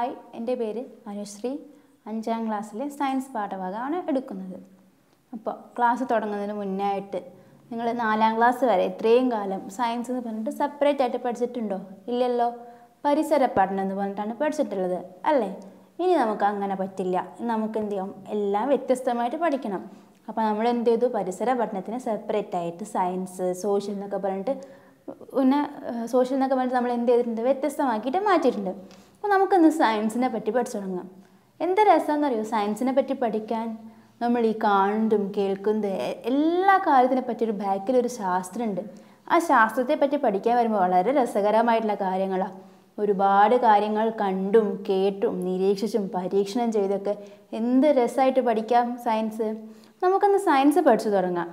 Hi, എൻ്റെ പേര് അനുശ്രീ. 5ാം ക്ലാസ്സിലെ സയൻസ് പാഠഭാഗമാണ് എടുക്കുന്നത്. അപ്പോൾ ക്ലാസ് തുടങ്ങുന്നതിന് മുന്നായിട്ട് നിങ്ങൾ 4ാം ക്ലാസ് വരെ ഇത്രയും കാലം സയൻസ് എന്ന് പറഞ്ഞിട്ട് സെപ്പറേറ്റ് ആയിട്ട് പഠിച്ചിട്ടുണ്ടോ? ഇല്ലല്ലോ. പരിസര പഠനം എന്ന് പറഞ്ഞിട്ടാണ് പഠിച്ചിട്ടുള്ളത് അല്ലേ? ഇനി നമുക്ക് അങ്ങനെ പറ്റില്ല. നമുക്ക് എന്ത് ചെയ്യണം? എല്ലാം വ്യത്യസ്തമായിട്ട് പഠിക്കണം. അപ്പോൾ നമ്മൾ എന്ത് ചെയ്തു? പരിസര പഠനത്തിന് സെപ്പറേറ്റ് ആയിട്ട് സയൻസ്, സോഷ്യൽ എന്നൊക്കെ പറഞ്ഞിട്ട് പിന്നെ സോഷ്യൽ എന്നൊക്കെ പറഞ്ഞിട്ട് നമ്മൾ എന്ത് ചെയ്തിട്ടുണ്ട്? വ്യത്യസ്തമാക്കിയിട്ട് മാറ്റിയിട്ടുണ്ട്. അപ്പോൾ നമുക്കിന്ന് സയൻസിനെ പറ്റി പഠിച്ചു തുടങ്ങാം. എന്ത് രസമെന്നറിയോ സയൻസിനെ പറ്റി പഠിക്കാൻ? നമ്മൾ ഈ കാണുന്നതും കേൾക്കുന്നതും എല്ലാ കാര്യത്തിനെ പറ്റി ഒരു ബാക്കിലൊരു ശാസ്ത്രമുണ്ട്. ആ ശാസ്ത്രത്തെ പറ്റി പഠിക്കാൻ വരുമ്പോൾ വളരെ രസകരമായിട്ടുള്ള കാര്യങ്ങളാണ്. ഒരുപാട് കാര്യങ്ങൾ കണ്ടും കേട്ടും നിരീക്ഷിച്ചും പരീക്ഷണം ചെയ്തൊക്കെ എന്ത് രസമായിട്ട് പഠിക്കാം സയൻസ്. നമുക്കൊന്ന് സയൻസ് പഠിച്ചു തുടങ്ങാം.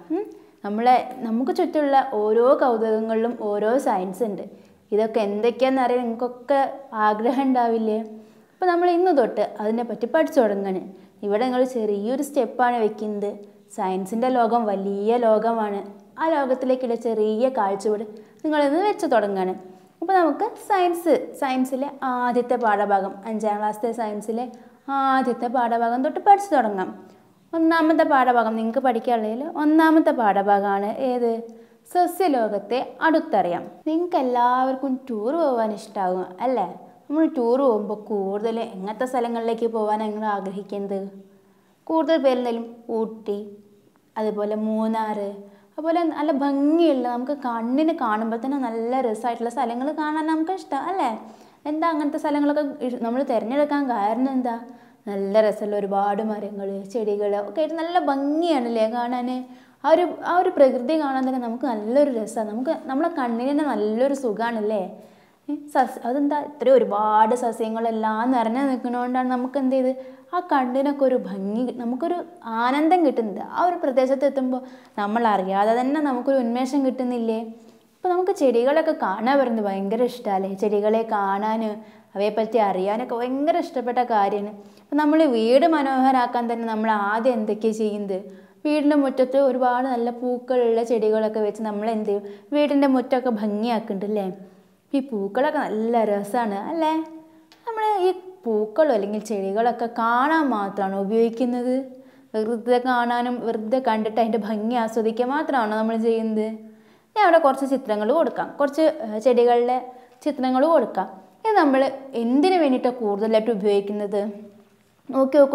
നമുക്ക് ചുറ്റുമുള്ള ഓരോ കൗതുകങ്ങളിലും ഓരോ സയൻസ് ഉണ്ട്. ഇതൊക്കെ എന്തൊക്കെയാണെന്ന് അറിയാൻ നിങ്ങൾക്കൊക്കെ ആഗ്രഹം ഉണ്ടാവില്ലേ? അപ്പോൾ നമ്മൾ ഇന്ന് തൊട്ട് അതിനെപ്പറ്റി പഠിച്ചു തുടങ്ങാണ്. ഇവിടെ നിങ്ങൾ ചെറിയൊരു സ്റ്റെപ്പാണ് വെക്കുന്നത്. സയൻസിൻ്റെ ലോകം വലിയ ലോകമാണ്. ആ ലോകത്തിലേക്കുള്ള ചെറിയ കാഴ്ചപ്പാട് നിങ്ങളിന്ന് വെച്ച് തുടങ്ങുകയാണ്. അപ്പോൾ നമുക്ക് സയൻസിലെ ആദ്യത്തെ പാഠഭാഗം 5ാം ക്ലാസ്സിലെ സയൻസിലെ ആദ്യത്തെ പാഠഭാഗം തൊട്ട് പഠിച്ചു തുടങ്ങാം. ഒന്നാമത്തെ പാഠഭാഗം നിങ്ങൾക്ക് പഠിക്കാനുള്ളതിൽ ഒന്നാമത്തെ പാഠഭാഗമാണ് ഏത്? സസ്യലോകത്തെ അടുത്തറിയാം. നിങ്ങൾക്ക് എല്ലാവർക്കും ടൂർ പോകാൻ ഇഷ്ടമാകും അല്ലേ? നമ്മൾ ടൂർ പോകുമ്പോൾ കൂടുതൽ എങ്ങനത്തെ സ്ഥലങ്ങളിലേക്ക് പോകാനാണ് നിങ്ങൾ ആഗ്രഹിക്കുന്നത്? കൂടുതൽ പേരെന്തായാലും ഊട്ടി, അതുപോലെ മൂന്നാർ, അതുപോലെ നല്ല ഭംഗിയുള്ള നമുക്ക് കണ്ണിന് കാണുമ്പോൾ തന്നെ നല്ല രസമായിട്ടുള്ള സ്ഥലങ്ങൾ കാണാൻ നമുക്ക് ഇഷ്ടം അല്ലേ? എന്താ അങ്ങനത്തെ സ്ഥലങ്ങളൊക്കെ നമ്മൾ തിരഞ്ഞെടുക്കാൻ കാരണം എന്താ? നല്ല രസമുള്ള ഒരുപാട് മരങ്ങൾ, ചെടികൾ ഒക്കെ ആയിട്ട് നല്ല ഭംഗിയാണല്ലേ കാണാൻ. ആ ഒരു പ്രകൃതി കാണാൻ തന്നെ നമുക്ക് നല്ലൊരു രസമാണ്. നമ്മളെ കണ്ണിന് തന്നെ നല്ലൊരു സുഖമാണല്ലേ? അതെന്താ ഇത്രയും ഒരുപാട് സസ്യങ്ങളെല്ലാം നിറഞ്ഞു നിൽക്കുന്നതുകൊണ്ടാണ് നമുക്ക് എന്ത് ചെയ്ത് ആ കണ്ണിനൊക്കെ ഒരു ഭംഗി, നമുക്കൊരു ആനന്ദം കിട്ടുന്നത്. ആ ഒരു പ്രദേശത്ത് എത്തുമ്പോൾ നമ്മൾ അറിയാതെ തന്നെ നമുക്കൊരു ഉന്മേഷം കിട്ടുന്നില്ലേ? അപ്പോൾ നമുക്ക് ചെടികളൊക്കെ കാണാൻ വരുന്നത് ഭയങ്കര ഇഷ്ടമല്ലേ? ചെടികളെ കാണാൻ, അവയെപ്പറ്റി അറിയാനൊക്കെ ഭയങ്കര ഇഷ്ടപ്പെട്ട കാര്യമാണ്. അപ്പം നമ്മൾ വീട് മനോഹരമാക്കാൻ തന്നെ നമ്മൾ ആദ്യം എന്തൊക്കെയാണ് ചെയ്യുന്നത്? വീടിൻ്റെ മുറ്റത്ത് ഒരുപാട് നല്ല പൂക്കളുള്ള ചെടികളൊക്കെ വെച്ച് നമ്മൾ എന്ത് ചെയ്യും? വീടിൻ്റെ മുറ്റമൊക്കെ ഭംഗിയാക്കുന്നുണ്ടല്ലേ? ഈ പൂക്കളൊക്കെ നല്ല രസമാണ് അല്ലേ? നമ്മൾ ഈ പൂക്കളോ അല്ലെങ്കിൽ ചെടികളൊക്കെ കാണാൻ മാത്രമാണോ ഉപയോഗിക്കുന്നത്? വെറുതെ കാണാനും വെറുതെ കണ്ടിട്ട് അതിൻ്റെ ഭംഗി ആസ്വദിക്കുക മാത്രമാണോ നമ്മൾ ചെയ്യുന്നത്? ഞാൻ അവിടെ കുറച്ച് ചിത്രങ്ങൾ കൊടുക്കാം, കുറച്ച് ചെടികളുടെ ചിത്രങ്ങൾ കൊടുക്കാം. ഇത് നമ്മൾ എന്തിനു വേണ്ടിയിട്ടാണ് കൂടുതലായിട്ട് ഉപയോഗിക്കുന്നത്? നോക്കൂ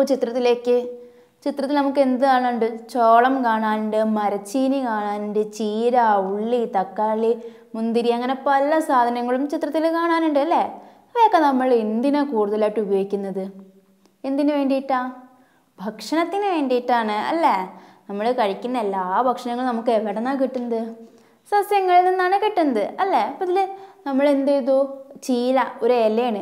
ചിത്രത്തിൽ നമുക്ക് എന്ത് കാണാനുണ്ട്? ചോളം കാണാനുണ്ട്, മരച്ചീനി കാണാനുണ്ട്, ചീര, ഉള്ളി, തക്കാളി, മുന്തിരി, അങ്ങനെ പല സാധനങ്ങളും ചിത്രത്തിൽ കാണാനുണ്ട് അല്ലേ? അവയൊക്കെ നമ്മൾ എന്തിനാണ് കൂടുതലായിട്ട് ഉപയോഗിക്കുന്നത്? എന്തിനു വേണ്ടിയിട്ടാണ്? ഭക്ഷണത്തിന് വേണ്ടിയിട്ടാണ് അല്ലേ? നമ്മൾ കഴിക്കുന്ന എല്ലാ ഭക്ഷണങ്ങളും നമുക്ക് എവിടെ നിന്നാണ് കിട്ടുന്നത്? സസ്യങ്ങളിൽ നിന്നാണ് കിട്ടുന്നത് അല്ലേ? അപ്പോൾ ഇതിൽ നമ്മൾ എന്ത് ചെയ്തു? ചീര ഒരു ഇലയാണ്,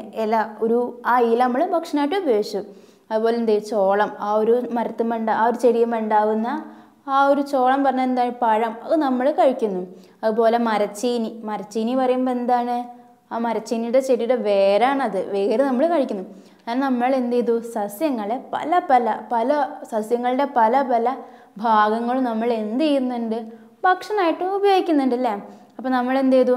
ആ ഇല നമ്മൾ ഭക്ഷണമായിട്ട് ഉപയോഗിച്ചു. അതുപോലെ എന്ത് ചെയ്യും? ചോളം, ആ ഒരു ആ ഒരു ചെടിയുമ്പോൾ ഉണ്ടാവുന്ന ആ ഒരു ചോളം പറഞ്ഞാൽ എന്താണ്? പഴം, അത് നമ്മൾ കഴിക്കുന്നു. അതുപോലെ മരച്ചീനി പറയുമ്പോൾ എന്താണ്? ആ മരച്ചീനിയുടെ ചെടിയുടെ വേരാണത്. വേര് നമ്മൾ കഴിക്കുന്നു. അങ്ങനെ നമ്മൾ എന്ത് ചെയ്തു? സസ്യങ്ങളെ പല സസ്യങ്ങളുടെ പല ഭാഗങ്ങളും നമ്മൾ എന്ത് ചെയ്യുന്നുണ്ട്? ഭക്ഷണമായിട്ട് ഉപയോഗിക്കുന്നുണ്ട് അല്ലേ? അപ്പോൾ നമ്മൾ എന്ത് ചെയ്തു?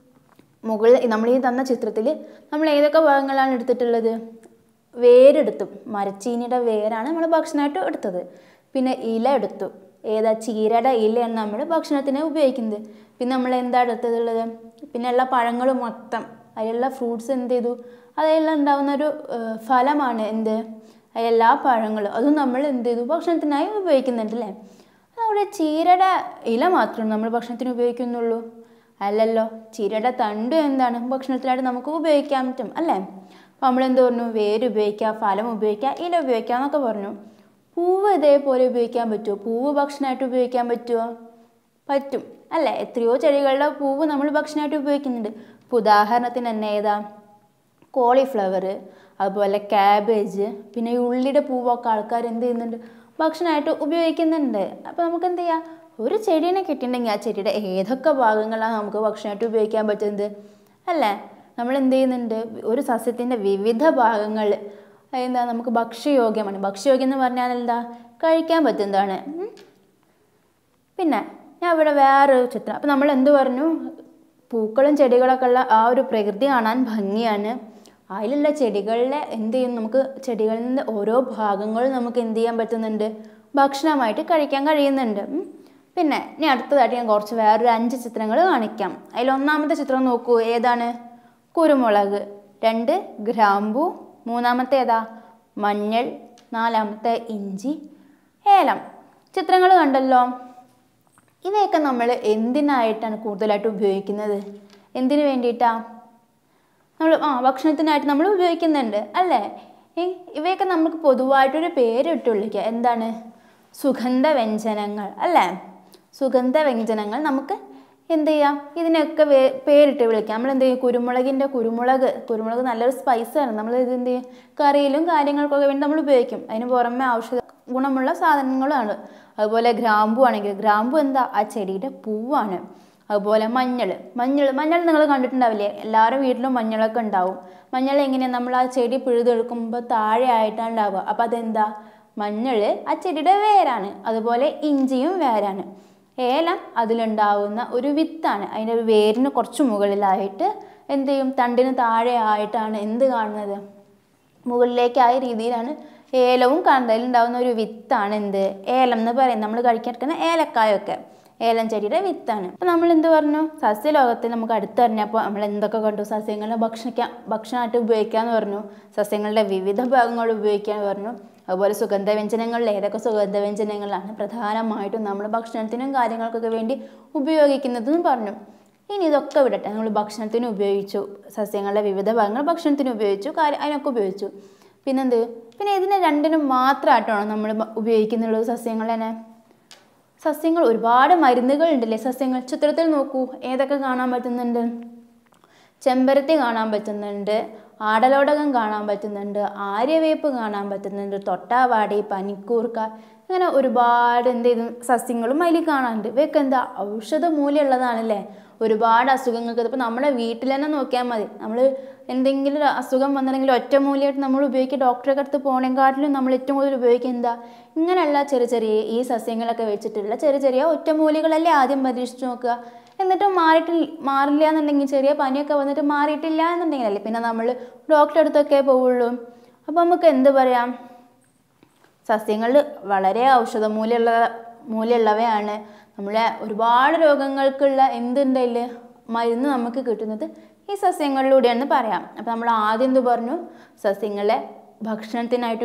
നമ്മൾ ഈ തന്ന ചിത്രത്തിൽ നമ്മൾ ഏതൊക്കെ ഭാഗങ്ങളാണ് എടുത്തിട്ടുള്ളത്? വേരെടുത്തു. മരച്ചീനിയുടെ വേരാണ് നമ്മൾ ഭക്ഷണമായിട്ട് എടുത്തത്. പിന്നെ ഇല എടുത്തു. ഏതാ? ചീരയുടെ ഇലയാണ് നമ്മൾ ഭക്ഷണത്തിന് ഉപയോഗിക്കുന്നത്. പിന്നെ നമ്മൾ എന്താ എടുത്തതുള്ളത്? പിന്നെ എല്ലാ പഴങ്ങളും മൊത്തം അതിലുള്ള ഫ്രൂട്ട്സ് എന്ത് ചെയ്തു? അതിലെല്ലാം ഉണ്ടാകുന്ന ഒരു ഫലമാണ് എന്ത്? എല്ലാ പഴങ്ങളും അതും നമ്മൾ എന്ത് ചെയ്തു? ഭക്ഷണത്തിനായി ഉപയോഗിക്കുന്നുണ്ട് അല്ലേ? അവിടെ ചീരയുടെ ഇല മാത്രമാണ് നമ്മൾ ഭക്ഷണത്തിന് ഉപയോഗിക്കുന്നുള്ളൂ? അല്ലല്ലോ. ചീരയുടെ തണ്ട് എന്താണ്? ഭക്ഷണത്തിനായിട്ട് നമുക്ക് ഉപയോഗിക്കാൻ പറ്റും അല്ലേ? അപ്പോൾ നമ്മളെന്ത് പറഞ്ഞു? വേര് ഉപയോഗിക്കുക, ഫലം ഉപയോഗിക്കുക, ഇല ഉപയോഗിക്കുക എന്നൊക്കെ പറഞ്ഞു. പൂവ് ഇതേപോലെ ഉപയോഗിക്കാൻ പറ്റുമോ? പൂവ് ഭക്ഷണമായിട്ട് ഉപയോഗിക്കാൻ പറ്റുമോ? പറ്റും അല്ലേ? എത്രയോ ചെടികളുടെ പൂവ് നമ്മൾ ഭക്ഷണമായിട്ട് ഉപയോഗിക്കുന്നുണ്ട്. ഇപ്പോൾ ഉദാഹരണത്തിന് തന്നെ ഏതാ? കോളിഫ്ലവർ, അതുപോലെ ക്യാബേജ്, പിന്നെ ഈ ഉള്ളിയുടെ പൂവൊക്കെ ആൾക്കാർ എന്ത് ചെയ്യുന്നുണ്ട്? ഭക്ഷണമായിട്ട് ഉപയോഗിക്കുന്നുണ്ട്. അപ്പോൾ നമുക്ക് എന്ത് ചെയ്യാം? ഒരു ചെടീനെ കിട്ടിയിട്ടുണ്ടെങ്കിൽ ആ ചെടിയുടെ ഏതൊക്കെ ഭാഗങ്ങളാണ് നമുക്ക് ഭക്ഷണമായിട്ട് ഉപയോഗിക്കാൻ പറ്റുന്നത് അല്ലേ? നമ്മൾ എന്ത് ചെയ്യുന്നുണ്ട്? ഒരു സസ്യത്തിൻ്റെ വിവിധ ഭാഗങ്ങൾ എന്താ നമുക്ക് ഭക്ഷ്യയോഗ്യമാണ്. ഭക്ഷ്യയോഗ്യം എന്ന് പറഞ്ഞാൽ എന്താ? കഴിക്കാൻ പറ്റുന്നതാണ്. പിന്നെ ഞാൻ ഇവിടെ വേറൊരു ചിത്രം. അപ്പോൾ നമ്മൾ എന്ത് പറഞ്ഞു? പൂക്കളും ചെടികളൊക്കെ ഉള്ള ആ ഒരു പ്രകൃതി കാണാൻ ഭംഗിയാണ്. അതിലുള്ള ചെടികളിലെ എന്ത് ചെയ്യും, നമുക്ക് ചെടികളിൽ നിന്ന് ഓരോ ഭാഗങ്ങളും നമുക്ക് എന്ത് ചെയ്യാൻ പറ്റുന്നുണ്ട്, ഭക്ഷണമായിട്ട് കഴിക്കാൻ കഴിയുന്നുണ്ട്. പിന്നെ ഇനി അടുത്തതായിട്ട് ഞാൻ കുറച്ച് വേറൊരു 5 ചിത്രങ്ങൾ കാണിക്കാം. അതിൽ ഒന്നാമത്തെ ചിത്രം നോക്കൂ, ഏതാണ്? കുരുമുളക്. 2 ഗ്രാമ്പു. 3-മത്തെ ഏതാ? മഞ്ഞൾ. 4-മത്തെ ഇഞ്ചി, ഏലം. ചിത്രങ്ങൾ കണ്ടല്ലോ. ഇവയൊക്കെ നമ്മൾ എന്തിനായിട്ടാണ് കൂടുതലായിട്ട് ഉപയോഗിക്കുന്നത്? എന്തിനു വേണ്ടിയിട്ടാണ്? നമ്മൾ ഭക്ഷണത്തിനായിട്ട് നമ്മൾ ഉപയോഗിക്കുന്നുണ്ട് അല്ലേ? ഇവയൊക്കെ നമുക്ക് പൊതുവായിട്ടൊരു പേരിട്ട് വിളിക്കുക. എന്താണ്? സുഗന്ധവ്യഞ്ജനങ്ങൾ അല്ലേ? സുഗന്ധവ്യഞ്ജനങ്ങൾ നമുക്ക് എന്ത് ചെയ്യാം, ഇതിനൊക്കെ പേരിട്ട് വിളിക്കാം. നമ്മൾ എന്ത് ചെയ്യും, കുരുമുളക് നല്ലൊരു സ്പൈസാണ്. നമ്മൾ ഇത് എന്ത് ചെയ്യും, കറിയിലും കാര്യങ്ങൾക്കൊക്കെ വേണ്ടി നമ്മൾ ഉപയോഗിക്കും. അതിന് പുറമെ ഔഷധ ഗുണമുള്ള സാധനങ്ങളാണ്. അതുപോലെ ഗ്രാമ്പു ആണെങ്കിൽ, ഗ്രാമ്പു എന്താ, ആ ചെടിയുടെ പൂവാണ്. അതുപോലെ മഞ്ഞൾ നിങ്ങൾ കണ്ടിട്ടുണ്ടാവില്ലേ? എല്ലാവരുടെ വീട്ടിലും മഞ്ഞളൊക്കെ ഉണ്ടാവും. മഞ്ഞൾ എങ്ങനെയാണ്, നമ്മൾ ആ ചെടി പിഴുതെടുക്കുമ്പോൾ താഴെ ആയിട്ടാണ് ഉണ്ടാവുക. അപ്പം അതെന്താ, മഞ്ഞൾ ആ ചെടിയുടെ വേരാണ്. അതുപോലെ ഇഞ്ചിയും വേരാണ്. ഏലം അതിലുണ്ടാവുന്ന ഒരു വിത്താണ്. അതിൻ്റെ ഒരു വേരിന് കുറച്ച് മുകളിലായിട്ട് എന്ത് ചെയ്യും, തണ്ടിന് താഴെ ആയിട്ടാണ് എന്ത് കാണുന്നത്, മുകളിലേക്കായ രീതിയിലാണ് ഏലവും കാണുന്നത്. അതിലുണ്ടാവുന്ന ഒരു വിത്താണ് എന്ത്, ഏലം എന്ന് പറയും. നമ്മൾ കഴിക്കാൻ ഏലക്കായൊക്കെ ഏലം ചെടിയുടെ വിത്താണ്. അപ്പോൾ നമ്മൾ എന്ത് പറഞ്ഞു, സസ്യലോകത്തിൽ നമുക്ക് അടുത്തറിഞ്ഞപ്പോൾ നമ്മൾ എന്തൊക്കെ കണ്ടു? സസ്യങ്ങളെ ഭക്ഷണമായിട്ട് ഉപയോഗിക്കാമെന്ന് പറഞ്ഞു. സസ്യങ്ങളുടെ വിവിധ ഭാഗങ്ങൾ ഉപയോഗിക്കാമെന്ന് പറഞ്ഞു. അതുപോലെ സുഗന്ധവ്യഞ്ജനങ്ങളിൽ ഏതൊക്കെ സുഗന്ധവ്യഞ്ജനങ്ങളാണ് പ്രധാനമായിട്ടും നമ്മൾ ഭക്ഷണത്തിനും കാര്യങ്ങൾക്കൊക്കെ വേണ്ടി ഉപയോഗിക്കുന്നതെന്ന് പറഞ്ഞു. ഇനി ഇതൊക്കെ വിടട്ടെ, നമ്മൾ ഭക്ഷണത്തിന് ഉപയോഗിച്ചു, സസ്യങ്ങളുടെ വിവിധ ഭാഗങ്ങൾ ഭക്ഷണത്തിന് ഉപയോഗിച്ചു, അതിനൊക്കെ ഉപയോഗിച്ചു. പിന്നെ ഇതിനെ രണ്ടിനും മാത്രമായിട്ടാണോ നമ്മൾ ഉപയോഗിക്കുന്നുള്ളത്? സസ്യങ്ങൾ ഒരുപാട് മരുന്നുകൾ ഉണ്ടല്ലേ സസ്യങ്ങൾ. ചിത്രത്തിൽ നോക്കൂ, ഏതൊക്കെ കാണാൻ പറ്റുന്നുണ്ട്? ചെമ്പരത്തി കാണാൻ പറ്റുന്നുണ്ട്, ആടലോടകം കാണാൻ പറ്റുന്നുണ്ട്, ആര്യവേപ്പ് കാണാൻ പറ്റുന്നുണ്ട്, തൊട്ടാവാടി, പനിക്കൂർക്ക, അങ്ങനെ ഒരുപാട് എന്ത് ചെയ്തു സസ്യങ്ങളും അതിൽ കാണാനുണ്ട്. ഇവയൊക്കെ എന്താ, ഔഷധ മൂല്യമുള്ളതാണല്ലേ. ഒരുപാട് അസുഖങ്ങൾക്ക് ഇപ്പോൾ നമ്മളെ വീട്ടിൽ തന്നെ നോക്കിയാൽ മതി. നമ്മൾ എന്തെങ്കിലും ഒരു അസുഖം വന്നിട്ടുണ്ടെങ്കിൽ ഒറ്റമൂലിയായിട്ട് നമ്മൾ ഉപയോഗിക്കുക, ഡോക്ടറെ അടുത്ത് പോകണേക്കാട്ടിലും നമ്മൾ ഏറ്റവും കൂടുതൽ ഉപയോഗിക്കുക എന്താ, ഇങ്ങനെയുള്ള ചെറിയ ഈ സസ്യങ്ങളൊക്കെ വെച്ചിട്ടുള്ള ചെറിയ ഒറ്റമൂലികളല്ലേ ആദ്യം പരീക്ഷിച്ച് നോക്കുക. എന്നിട്ട് മാറില്ല എന്നുണ്ടെങ്കിൽ, ചെറിയ പനിയൊക്കെ വന്നിട്ട് മാറിയിട്ടില്ല എന്നുണ്ടെങ്കിലല്ലേ പിന്നെ നമ്മൾ ഡോക്ടറെ അടുത്തൊക്കെ പോവുള്ളൂ. അപ്പോൾ നമുക്ക് എന്ത് പറയാം, സസ്യങ്ങൾ വളരെ ഔഷധ മൂല്യമുള്ളവയാണ്. നമ്മളെ ഒരുപാട് രോഗങ്ങൾക്കുള്ള എന്തുണ്ടതിൽ മരുന്ന് നമുക്ക് കിട്ടുന്നത് ഈ സസ്യങ്ങളിലൂടെയാണെന്ന് പറയാം. അപ്പോൾ നമ്മൾ ആദ്യം എന്ത് പറഞ്ഞു, സസ്യങ്ങളെ ഭക്ഷണത്തിനായിട്ട്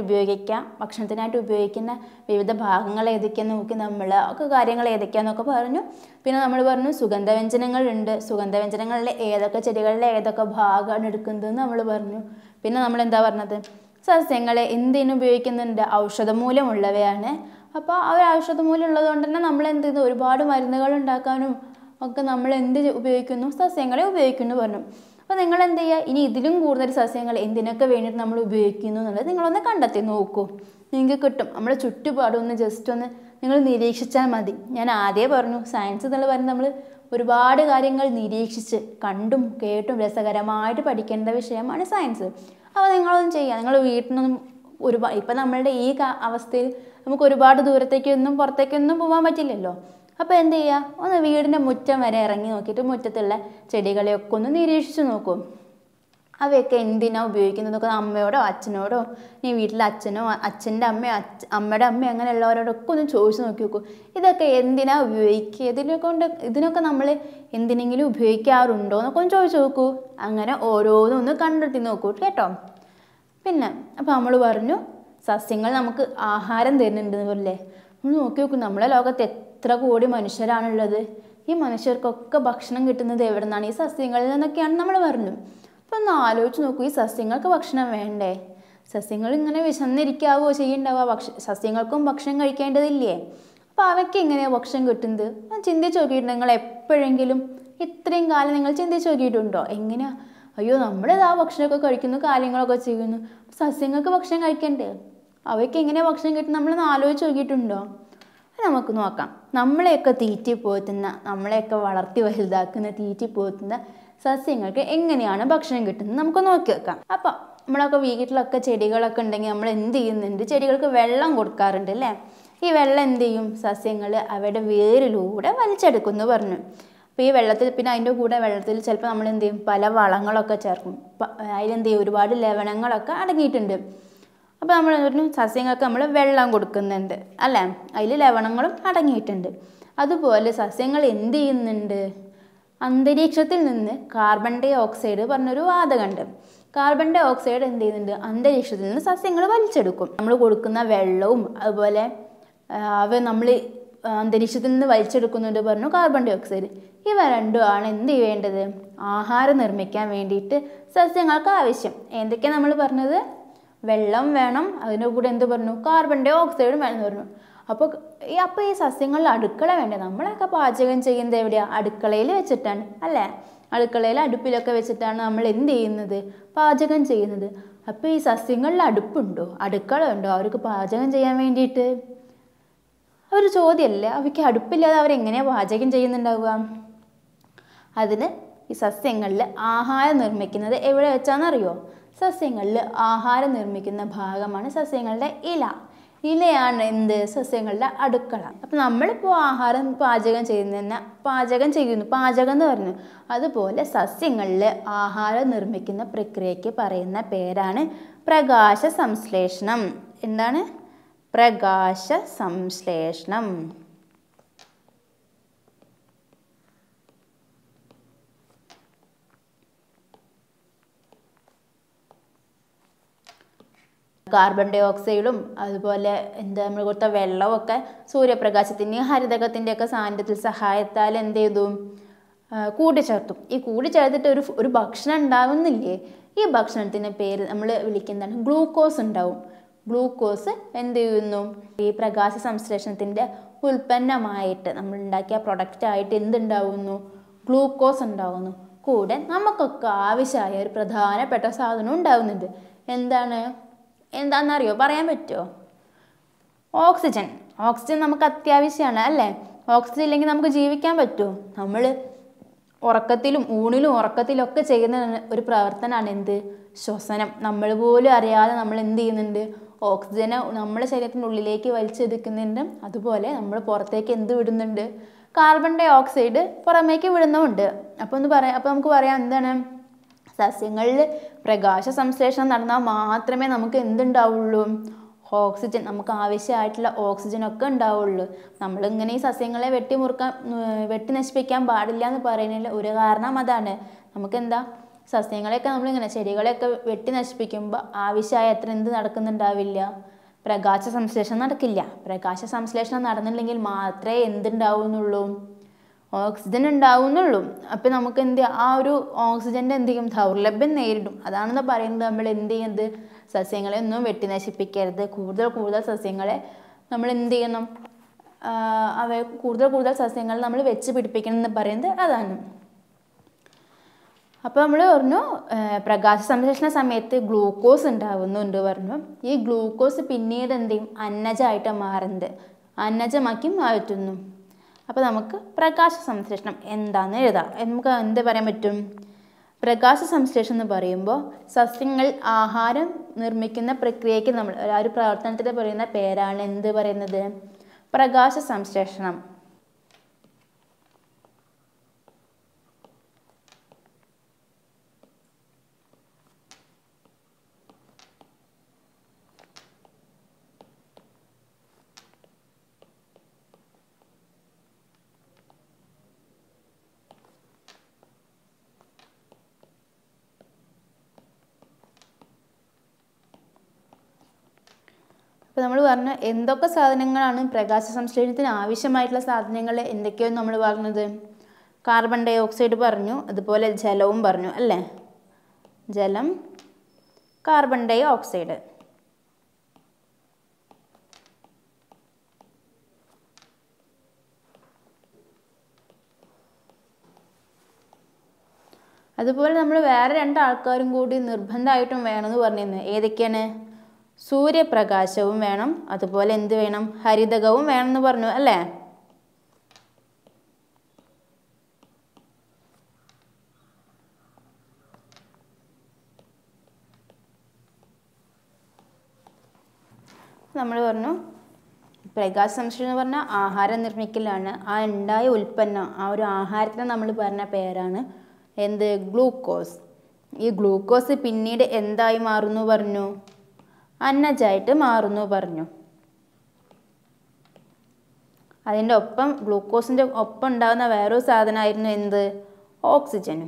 ഉപയോഗിക്കുന്ന വിവിധ ഭാഗങ്ങൾ ഏതൊക്കെയാന്ന് നോക്കി നമ്മൾ ഒക്കെ കാര്യങ്ങൾ ഏതൊക്കെയാന്നൊക്കെ പറഞ്ഞു. പിന്നെ നമ്മൾ പറഞ്ഞു സുഗന്ധവ്യഞ്ജനങ്ങളുണ്ട്, സുഗന്ധവ്യഞ്ജനങ്ങളിലെ ഏതൊക്കെ ചെടികളിലെ ഏതൊക്കെ ഭാഗമാണ് എടുക്കുന്നതെന്ന് നമ്മൾ പറഞ്ഞു. പിന്നെ നമ്മൾ എന്താ പറഞ്ഞത്, സസ്യങ്ങളെ എന്തിനു ഉപയോഗിക്കുന്നുണ്ട്, ഔഷധമൂല്യമുള്ളവയാണ്. അപ്പോൾ ആ ഒരു ഔഷധമൂല്യം ഉള്ളത് കൊണ്ട് തന്നെ നമ്മൾ എന്ത് ചെയ്യുന്നു, ഒരുപാട് മരുന്നുകൾ ഉണ്ടാക്കാനും ഒക്കെ നമ്മൾ എന്ത് ഉപയോഗിക്കുന്നു, സസ്യങ്ങളെ ഉപയോഗിക്കുന്നു പറഞ്ഞു. അപ്പോൾ നിങ്ങൾ എന്ത് ചെയ്യുക, ഇനി ഇതിലും കൂടുതൽ സസ്യങ്ങൾ എന്തിനൊക്കെ വേണ്ടിയിട്ട് നമ്മൾ ഉപയോഗിക്കുന്നു എന്നുള്ളത് നിങ്ങളൊന്ന് കണ്ടെത്തി നോക്കൂ, നിങ്ങൾക്ക് കിട്ടും. നമ്മുടെ ചുറ്റുപാടൊന്ന് ജസ്റ്റ് ഒന്ന് നിങ്ങൾ നിരീക്ഷിച്ചാൽ മതി. ഞാൻ ആദ്യമേ പറഞ്ഞു, സയൻസ് എന്നുള്ള പറയുന്നത് നമ്മൾ ഒരുപാട് കാര്യങ്ങൾ നിരീക്ഷിച്ച് കണ്ടും കേട്ടും രസകരമായിട്ട് പഠിക്കേണ്ട വിഷയമാണ് സയൻസ്. അപ്പോൾ നിങ്ങളൊന്നും ചെയ്യുക, നിങ്ങൾ വീട്ടിൽ നിന്നും ഇപ്പം നമ്മളുടെ ഈ അവസ്ഥയിൽ നമുക്ക് ഒരുപാട് ദൂരത്തേക്കൊന്നും പുറത്തേക്കൊന്നും പോകാൻ പറ്റില്ലല്ലോ. അപ്പോൾ എന്ത് ചെയ്യുക, ഒന്ന് വീടിൻ്റെ മുറ്റം വരെ ഇറങ്ങി നോക്കിയിട്ട് മുറ്റത്തുള്ള ചെടികളെയൊക്കെ ഒന്ന് നിരീക്ഷിച്ച് നോക്കും. അവയൊക്കെ എന്തിനാണ് ഉപയോഗിക്കുന്നതൊക്കെ അമ്മയോടോ അച്ഛനോടോ, നീ വീട്ടിലെ അച്ഛനോ അച്ഛൻ്റെ അമ്മയോ അമ്മയുടെ അമ്മയോ അങ്ങനെയുള്ളവരോടൊക്കെ ഒന്ന് ചോദിച്ച് നോക്കി നോക്കൂ, ഇതൊക്കെ എന്തിനാണ് ഉപയോഗിക്കുക, ഇതിനൊക്കെ നമ്മൾ എന്തിനെങ്കിലും ഉപയോഗിക്കാറുണ്ടോ എന്നൊക്കെ ഒന്ന് ചോദിച്ച് നോക്കൂ. അങ്ങനെ ഓരോന്നും ഒന്ന് കണ്ടെത്തി നോക്കൂ കേട്ടോ. പിന്നെ അപ്പോൾ നമ്മൾ പറഞ്ഞു സസ്യങ്ങൾ നമുക്ക് ആഹാരം തരുന്നുണ്ടെന്ന് പറയല്ലേ. നമ്മൾ നോക്കി നോക്കൂ, നമ്മളെ ലോകത്ത് എത്ര കോടി മനുഷ്യരാണുള്ളത്. ഈ മനുഷ്യർക്കൊക്കെ ഭക്ഷണം കിട്ടുന്നത് എവിടെ നിന്നാണ്, ഈ സസ്യങ്ങളിൽ നിന്നൊക്കെയാണ് നമ്മൾ പറഞ്ഞു. അപ്പോൾ ഒന്ന് ആലോചിച്ച് നോക്കൂ, ഈ സസ്യങ്ങൾക്ക് ഭക്ഷണം വേണ്ടേ? സസ്യങ്ങൾ ഇങ്ങനെ വിശന്നിരിക്കാവോ ചെയ്യുന്നുണ്ടാവുക, സസ്യങ്ങൾക്കും ഭക്ഷണം കഴിക്കേണ്ടതില്ലേ? അപ്പോൾ അവയ്ക്ക് എങ്ങനെയാണ് ഭക്ഷണം കിട്ടുന്നത്? ചിന്തിച്ച് നോക്കിയിട്ട് നിങ്ങൾ എപ്പോഴെങ്കിലും ഇത്രയും കാലം നിങ്ങൾ ചിന്തിച്ച് നോക്കിയിട്ടുണ്ടോ? എങ്ങനെയാണ്, അയ്യോ നമ്മളിതാ ഭക്ഷണമൊക്കെ കഴിക്കുന്നു, കാര്യങ്ങളൊക്കെ ചെയ്യുന്നു, സസ്യങ്ങൾക്ക് ഭക്ഷണം കഴിക്കണ്ടേ, അവയ്ക്ക് എങ്ങനെയാണ് ഭക്ഷണം കിട്ടുന്നത്, നമ്മളൊന്ന് ആലോചിച്ച് നോക്കിയിട്ടുണ്ടോ? നമുക്ക് നോക്കാം. നമ്മളെയൊക്കെ തീറ്റിപ്പോറ്റുന്ന, നമ്മളെയൊക്കെ വളർത്തി വലുതാക്കുന്ന, തീറ്റിപ്പോറ്റുന്ന സസ്യങ്ങൾക്ക് എങ്ങനെയാണ് ഭക്ഷണം കിട്ടുന്നത് നമുക്ക് നോക്കി വെക്കാം. അപ്പം നമ്മളൊക്കെ വീട്ടിലൊക്കെ ചെടികളൊക്കെ ഉണ്ടെങ്കിൽ നമ്മൾ എന്ത് ചെയ്യുന്നുണ്ട്, ചെടികൾക്ക് വെള്ളം കൊടുക്കാറുണ്ട് അല്ലേ. ഈ വെള്ളം എന്ത് ചെയ്യും, സസ്യങ്ങൾ അവയുടെ വേരിലൂടെ വലിച്ചെടുക്കുമെന്ന് പറഞ്ഞു. അപ്പോൾ ഈ വെള്ളത്തിൽ പിന്നെ അതിൻ്റെ കൂടെ വെള്ളത്തിൽ ചിലപ്പോൾ നമ്മൾ എന്ത് ചെയ്യും പല വളങ്ങളൊക്കെ ചേർക്കും. അതിലെന്ത് ചെയ്യും ഒരുപാട് ലവണങ്ങളൊക്കെ അടങ്ങിയിട്ടുണ്ട്. അപ്പോൾ നമ്മൾ പറഞ്ഞു സസ്യങ്ങൾക്ക് നമ്മൾ വെള്ളം കൊടുക്കുന്നുണ്ട് അല്ലേ, അതിൽ ലവണങ്ങളും അടങ്ങിയിട്ടുണ്ട്. അതുപോലെ സസ്യങ്ങൾ എന്ത് ചെയ്യുന്നുണ്ട്, അന്തരീക്ഷത്തിൽ നിന്ന് കാർബൺ ഡൈ ഓക്സൈഡ് പറഞ്ഞൊരു വാതകമുണ്ട്. കാർബൺ ഡൈ ഓക്സൈഡ് എന്ത് ചെയ്യുന്നുണ്ട്, അന്തരീക്ഷത്തിൽ നിന്ന് സസ്യങ്ങൾ വലിച്ചെടുക്കും. നമ്മൾ കൊടുക്കുന്ന വെള്ളവും അതുപോലെ നമ്മൾ അന്തരീക്ഷത്തിൽ നിന്ന് വലിച്ചെടുക്കുന്നുണ്ട് പറഞ്ഞു കാർബൺ ഡൈ ഓക്സൈഡ്. ഇവ രണ്ടുമാണ് എന്ത് ചെയ്യേണ്ടത്, ആഹാരം നിർമ്മിക്കാൻ വേണ്ടിയിട്ട് സസ്യങ്ങൾക്ക് ആവശ്യം. എന്തൊക്കെയാണ് നമ്മൾ പറഞ്ഞത്, വെള്ളം വേണം, അതിൻ്റെ കൂടെ എന്ത് പറഞ്ഞു, കാർബൺ ഡൈ ഓക്സൈഡും വേണമെന്ന് പറഞ്ഞു. അപ്പോൾ ഈ സസ്യങ്ങളിൽ അടുക്കള വേണ്ടേ, നമ്മളൊക്കെ പാചകം ചെയ്യുന്നത് എവിടെയാണ്, അടുക്കളയിൽ വെച്ചിട്ടാണ് അല്ലേ. അടുക്കളയിൽ അടുപ്പിലൊക്കെ വെച്ചിട്ടാണ് നമ്മൾ എന്ത് ചെയ്യുന്നത്, പാചകം ചെയ്യുന്നത്. അപ്പോൾ ഈ സസ്യങ്ങളിൽ അടുപ്പുണ്ടോ, അടുക്കള ഉണ്ടോ അവർക്ക് പാചകം ചെയ്യാൻ വേണ്ടിയിട്ട്? ഒരു ചോദ്യമല്ലേ, അവയ്ക്ക് അടുപ്പില്ലാതെ അവരെങ്ങനെയാണ് പാചകം ചെയ്യുന്നുണ്ടാവുക? അതിന് ഈ സസ്യങ്ങളിൽ ആഹാരം നിർമ്മിക്കുന്നത് എവിടെ വെച്ചാണെന്നറിയോ? സസ്യങ്ങളിൽ ആഹാരം നിർമ്മിക്കുന്ന ഭാഗമാണ് സസ്യങ്ങളുടെ ഇല. ഇലയാണ് എന്ത്, സസ്യങ്ങളുടെ അടുക്കള. അപ്പം നമ്മളിപ്പോൾ ആഹാരം പാചകം ചെയ്യുന്നു, പാചകം എന്ന് പറഞ്ഞു. അതുപോലെ സസ്യങ്ങളിൽ ആഹാരം നിർമ്മിക്കുന്ന പ്രക്രിയയ്ക്ക് പറയുന്ന പേരാണ് പ്രകാശ സംശ്ലേഷണം. എന്താണ്? പ്രകാശ സംശ്ലേഷണം. കാർബൺ ഡൈ ഓക്സൈഡും അതുപോലെ നമ്മൾ കൊടുത്ത വെള്ളമൊക്കെ സൂര്യപ്രകാശത്തിൻ്റെയും ഹരിതകത്തിൻ്റെയൊക്കെ സാന്നിധ്യത്തിൽ സഹായത്താൽ എന്ത് ചെയ്തു, കൂട്ടിച്ചേർത്തും. ഈ കൂട്ടിച്ചേർത്തിട്ട് ഒരു ഭക്ഷണം ഉണ്ടാവുന്നില്ലേ, ഈ ഭക്ഷണത്തിൻ്റെ പേര് നമ്മൾ വിളിക്കുന്നതാണ് ഗ്ലൂക്കോസ് ഉണ്ടാവും. ഗ്ലൂക്കോസ് എന്ത് ചെയ്യുന്നു, ഈ പ്രകാശ സംശ്ലേഷണത്തിൻ്റെ ഉൽപ്പന്നമായിട്ട് നമ്മൾ ഉണ്ടാക്കിയ പ്രൊഡക്റ്റായിട്ട് എന്തുണ്ടാവുന്നു, ഗ്ലൂക്കോസ് ഉണ്ടാവുന്നു. കൂടെ നമുക്കൊക്കെ ആവശ്യമായ ഒരു പ്രധാനപ്പെട്ട സാധനം ഉണ്ടാവുന്നുണ്ട്. എന്താണെന്നറിയോ, പറയാൻ പറ്റുമോ? ഓക്സിജൻ. ഓക്സിജൻ നമുക്ക് അത്യാവശ്യമാണ് അല്ലേ. ഓക്സിജൻ ഇല്ലെങ്കിൽ നമുക്ക് ജീവിക്കാൻ പറ്റുമോ? നമ്മൾ ഉറക്കത്തിലും ഉറക്കത്തിലൊക്കെ ചെയ്യുന്ന ഒരു പ്രവർത്തനമാണ് എന്ത്, ശ്വസനം. നമ്മൾ പോലും അറിയാതെ നമ്മൾ എന്ത് ചെയ്യുന്നുണ്ട്, ഓക്സിജനെ നമ്മുടെ ശരീരത്തിൻ്റെ ഉള്ളിലേക്ക് വലിച്ചെടുക്കുന്നുണ്ട്. അതുപോലെ നമ്മൾ പുറത്തേക്ക് എന്ത് വിടുന്നുണ്ട്, കാർബൺ ഡൈ ഓക്സൈഡ് പുറമേക്ക് വിടുന്നുമുണ്ട്. അപ്പോൾ നമുക്ക് പറയാം എന്താണ്, സസ്യങ്ങളിൽ പ്രകാശ സംശ്ലേഷണം നടന്നാൽ മാത്രമേ നമുക്ക് എന്തുണ്ടാവുള്ളൂ, ഓക്സിജൻ, നമുക്ക് ആവശ്യമായിട്ടുള്ള ഓക്സിജനൊക്കെ ഉണ്ടാവുള്ളൂ. നമ്മളിങ്ങനെ ഈ സസ്യങ്ങളെ വെട്ടി നശിപ്പിക്കാൻ പാടില്ല എന്ന് പറയുന്നതിൽ ഒരു കാരണം അതാണ്. നമുക്കെന്താ, സസ്യങ്ങളെയൊക്കെ നമ്മളിങ്ങനെ ചെടികളെയൊക്കെ വെട്ടി നശിപ്പിക്കുമ്പോൾ ആവശ്യമായ എന്ത് നടക്കുന്നുണ്ടാവില്ല, പ്രകാശ സംശ്ലേഷണം നടക്കില്ല. പ്രകാശ സംശ്ലേഷണം നടന്നില്ലെങ്കിൽ മാത്രമേ എന്തുണ്ടാവുന്നുള്ളൂ, ഓക്സിജൻ ഉണ്ടാവുന്നുള്ളൂ. അപ്പം നമുക്ക് ആ ഒരു ഓക്സിജൻ്റെ എന്ത് ചെയ്യും, ദൗർലഭ്യം നേരിടും. അതാണെന്ന് പറയുന്നത് നമ്മൾ എന്ത് ചെയ്യുന്നത്, സസ്യങ്ങളെ ഒന്നും വെട്ടി നശിപ്പിക്കരുത്. കൂടുതൽ സസ്യങ്ങളെ നമ്മൾ എന്ത് ചെയ്യണം, കൂടുതൽ സസ്യങ്ങൾ നമ്മൾ വെച്ച് പിടിപ്പിക്കണം എന്ന് പറയുന്നത് അതാണ്. അപ്പോൾ നമ്മൾ പറഞ്ഞു പ്രകാശ സംശ്ലേഷണ സമയത്ത് ഗ്ലൂക്കോസ് ഉണ്ടാവുന്നുണ്ട് പറഞ്ഞു. ഈ ഗ്ലൂക്കോസ് പിന്നീട് എന്ത് ചെയ്യും, അന്നജമായിട്ട് മാറുന്നത്, അന്നജമാക്കി മാറ്റുന്നു. അപ്പോൾ നമുക്ക് പ്രകാശ സംശ്ലേഷണം എന്താണെന്ന് എഴുതാം. നമുക്ക് എന്ത് പറയാൻ പറ്റും, പ്രകാശ സംശ്ലേഷണം എന്ന് പറയുമ്പോൾ സസ്യങ്ങൾ ആഹാരം നിർമ്മിക്കുന്ന പ്രക്രിയയ്ക്ക് നമ്മൾ ഒരു പ്രവർത്തനത്തിൽ പറയുന്ന പേരാണ് എന്ത് പറയുന്നത്, പ്രകാശ സംശ്ലേഷണം. അപ്പോൾ നമ്മൾ പറഞ്ഞ എന്തൊക്കെ സാധനങ്ങളാണ് പ്രകാശ സംശ്ലേഷണത്തിന് ആവശ്യമായിട്ടുള്ള സാധനങ്ങൾ എന്തൊക്കെയാണ് നമ്മൾ പറഞ്ഞത്, കാർബൺ ഡൈ ഓക്സൈഡ് പറഞ്ഞു, അതുപോലെ ജലവും പറഞ്ഞു അല്ലേ. ജലം, കാർബൺ ഡൈ ഓക്സൈഡ്. അതുപോലെ നമ്മൾ വേറെ 2 ആൾക്കാരും കൂടി നിർബന്ധമായിട്ടും വേണമെന്ന് പറഞ്ഞിരുന്നു. ഏതൊക്കെയാണ്, സൂര്യപ്രകാശവും വേണം, അതുപോലെ എന്ത് വേണം, ഹരിതകവും വേണമെന്ന് പറഞ്ഞു അല്ലേ. നമ്മൾ പറഞ്ഞു പ്രകാശ സംശ്ലേഷണം എന്ന് പറഞ്ഞാൽ ആഹാരം നിർമ്മിക്കലാണ്. ആ ഉണ്ടായ ഉൽപ്പന്നം, ആ ഒരു ആഹാരത്തിന് നമ്മൾ പറഞ്ഞ പേരാണ് എന്ത്? ഗ്ലൂക്കോസ്. ഈ ഗ്ലൂക്കോസ് പിന്നീട് എന്തായി മാറുന്നു പറഞ്ഞു? അന്നജമായിട്ട് മാറുന്നു പറഞ്ഞു. അതിൻ്റെ ഒപ്പം ഗ്ലൂക്കോസിൻ്റെ ഒപ്പം ഉണ്ടാകുന്ന വേറൊരു സാധനമായിരുന്നു എന്ത്? ഓക്സിജനും.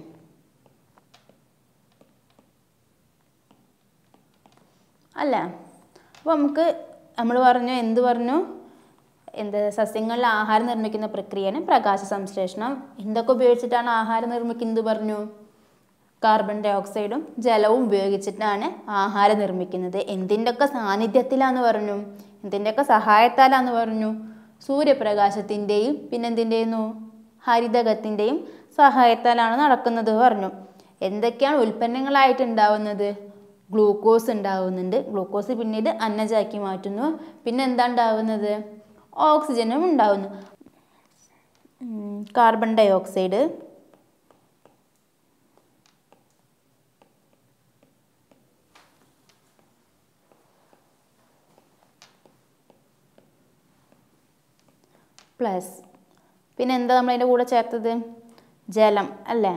അല്ല, അപ്പോൾ നമ്മൾ പറഞ്ഞു എന്ത് പറഞ്ഞു? എന്ത്? സസ്യങ്ങളിൽ ആഹാരം നിർമ്മിക്കുന്ന പ്രക്രിയയാണ് പ്രകാശ സംശ്ലേഷണം. എന്തൊക്കെ ഉപയോഗിച്ചിട്ടാണ് ആഹാരം നിർമ്മിക്കുന്നത് പറഞ്ഞു? കാർബൺ ഡൈ ഓക്സൈഡും ജലവും ഉപയോഗിച്ചിട്ടാണ് ആഹാരം നിർമ്മിക്കുന്നത്. എന്തിൻ്റെയൊക്കെ സാന്നിധ്യത്തിലാന്ന് പറഞ്ഞു? എന്തിൻ്റെയൊക്കെ സഹായത്താലാന്ന് പറഞ്ഞു? സൂര്യപ്രകാശത്തിൻ്റെയും പിന്നെന്തിൻ്റെയും ഹരിതകത്തിൻ്റെയും സഹായത്താലാണ് നടക്കുന്നത് പറഞ്ഞു. എന്തൊക്കെയാണ് ഉൽപ്പന്നങ്ങളായിട്ട് ഉണ്ടാവുന്നത്? ഗ്ലൂക്കോസ് ഉണ്ടാവുന്നുണ്ട്. ഗ്ലൂക്കോസ് പിന്നീട് അന്നജമാക്കി മാറ്റുന്നു. പിന്നെ എന്താ ഉണ്ടാവുന്നത്? ഓക്സിജനും ഉണ്ടാവുന്നു. കാർബൺ ഡൈ ഓക്സൈഡ്, പ്ലസ് പിന്നെ എന്താ നമ്മൾ അതിൻ്റെ കൂടെ ചേർത്തത്? ജലം അല്ലേ?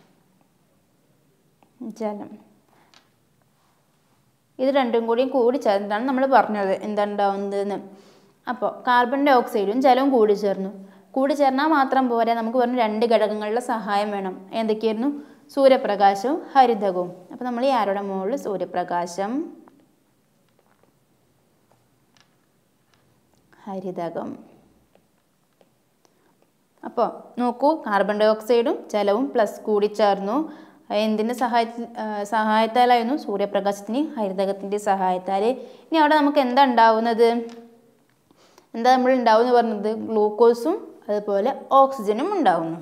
ജലം. ഇത് രണ്ടും കൂടി ചേർന്നിട്ടാണ് നമ്മൾ പറഞ്ഞത് എന്താ ഉണ്ടാവുന്നതെന്ന്. അപ്പോൾ കാർബൺ ഡൈ ഓക്സൈഡും ജലവും കൂടി ചേർന്നാൽ മാത്രം പോരാ, നമുക്ക് പറഞ്ഞ 2 ഘടകങ്ങളുടെ സഹായം വേണം. എന്തൊക്കെയായിരുന്നു? സൂര്യപ്രകാശവും ഹരിതകവും. അപ്പോൾ നമ്മൾ ഈ ആരോടെ മുകളിൽ സൂര്യപ്രകാശം, ഹരിതകം. അപ്പോൾ നോക്കൂ, കാർബൺ ഡൈ ഓക്സൈഡും ജലവും പ്ലസ് കൂടി ചേർന്നു. എന്തിൻ്റെ സഹായത്താലായിരുന്നു? സൂര്യപ്രകാശത്തിൻ്റെയും ഹരിതകത്തിൻ്റെയും സഹായത്താൽ. ഇനി അവിടെ നമുക്ക് എന്താ ഉണ്ടാവുന്നത്? എന്താ നമ്മൾ ഉണ്ടാവുമെന്ന് പറഞ്ഞത്? ഗ്ലൂക്കോസും അതുപോലെ ഓക്സിജനും ഉണ്ടാവുന്നു.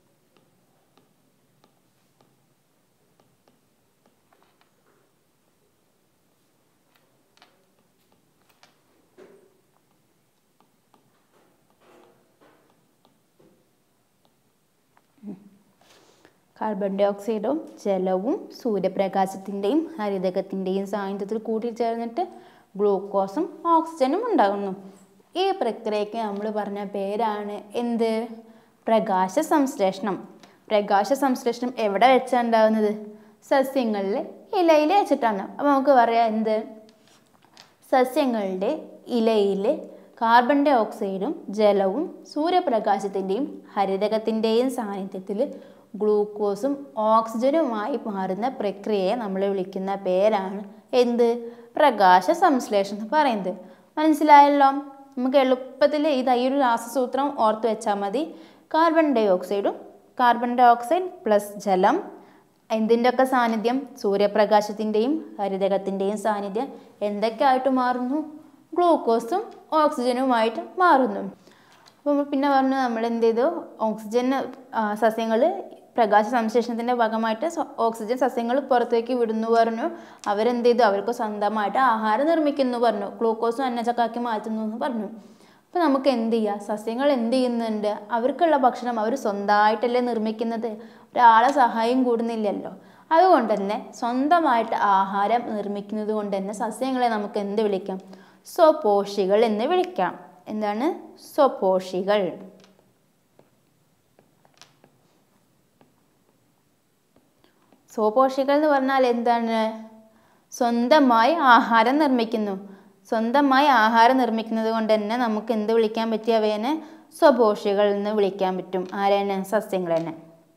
കാർബൺ ഡൈ ഓക്സൈഡും ജലവും സൂര്യപ്രകാശത്തിൻ്റെയും ഹരിതകത്തിൻ്റെയും സാന്നിധ്യത്തിൽ കൂട്ടിച്ചേർന്നിട്ട് ഗ്ലൂക്കോസും ഓക്സിജനും ഉണ്ടാകുന്നു. ഈ പ്രക്രിയയ്ക്ക് നമ്മൾ പറഞ്ഞ പേരാണ് എന്ത്? പ്രകാശ സംശ്ലേഷണം. പ്രകാശ സംശ്ലേഷണം എവിടെ വെച്ചാണ് ഉണ്ടാകുന്നത്? സസ്യങ്ങളിൽ ഇലയിൽ വെച്ചിട്ടാണ്. അപ്പോൾ നമുക്ക് പറയാം എന്ത്? സസ്യങ്ങളുടെ ഇലയിൽ കാർബൺ ഡൈ ഓക്സൈഡും ജലവും സൂര്യപ്രകാശത്തിൻ്റെയും ഹരിതകത്തിൻ്റെയും സാന്നിധ്യത്തിൽ ഗ്ലൂക്കോസും ഓക്സിജനുമായി മാറുന്ന പ്രക്രിയയെ നമ്മൾ വിളിക്കുന്ന പേരാണ് എന്ത്? പ്രകാശ സംശ്ലേഷണം എന്ന് പറയുന്നത്. മനസ്സിലായല്ലോ? നമുക്ക് എളുപ്പത്തിൽ ഈ ഒരു രാസസൂത്രം ഓർത്ത് വെച്ചാൽ മതി. കാർബൺ ഡൈ ഓക്സൈഡ് പ്ലസ് ജലം, എന്തിൻ്റെയൊക്കെ സാന്നിധ്യം? സൂര്യപ്രകാശത്തിൻ്റെയും ഹരിതകത്തിൻ്റെയും സാന്നിധ്യം എന്തൊക്കെ ആയിട്ട് മാറുന്നു? ഗ്ലൂക്കോസും ഓക്സിജനുമായിട്ട് മാറുന്നു. അപ്പോൾ പിന്നെ പറഞ്ഞു നമ്മൾ എന്ത് ചെയ്തു? ഓക്സിജൻ സസ്യങ്ങൾ പ്രകാശ സംശ്ലേഷണത്തിൻ്റെ ഭാഗമായിട്ട് ഓക്സിജൻ സസ്യങ്ങൾ പുറത്തേക്ക് വിടുന്നു പറഞ്ഞു. അവരെന്ത് ചെയ്തു? അവർക്ക് സ്വന്തമായിട്ട് ആഹാരം നിർമ്മിക്കുന്നു പറഞ്ഞു. ഗ്ലൂക്കോസും അന്നജമാക്കി മാറ്റുന്നു എന്ന് പറഞ്ഞു. അപ്പോൾ നമുക്ക് എന്ത് ചെയ്യാം? സസ്യങ്ങൾ എന്ത് ചെയ്യുന്നുണ്ട്? അവർക്കുള്ള ഭക്ഷണം അവർ സ്വന്തമായിട്ടല്ലേ നിർമ്മിക്കുന്നത്, ഒരാളെ സഹായം കൂടുന്നില്ലല്ലോ. അതുകൊണ്ട് തന്നെ സ്വന്തമായിട്ട് ആഹാരം നിർമ്മിക്കുന്നത് കൊണ്ട് തന്നെ സസ്യങ്ങളെ നമുക്ക് എന്ത് വിളിക്കാം? സ്വപോഷികൾ എന്ന് വിളിക്കാം. എന്താണ്? സ്വപോഷികൾ. സ്വപോഷികൾ എന്ന് പറഞ്ഞാൽ എന്താണ്? സ്വന്തമായി ആഹാരം നിർമ്മിക്കുന്നു. സ്വന്തമായി ആഹാരം നിർമ്മിക്കുന്നത് കൊണ്ട് തന്നെ നമുക്ക് എന്ത് വിളിക്കാൻ പറ്റും? അവയെ സ്വപോഷികൾ എന്ന് വിളിക്കാൻ പറ്റും. ആരാണ്? സസ്യങ്ങളെന്നെ.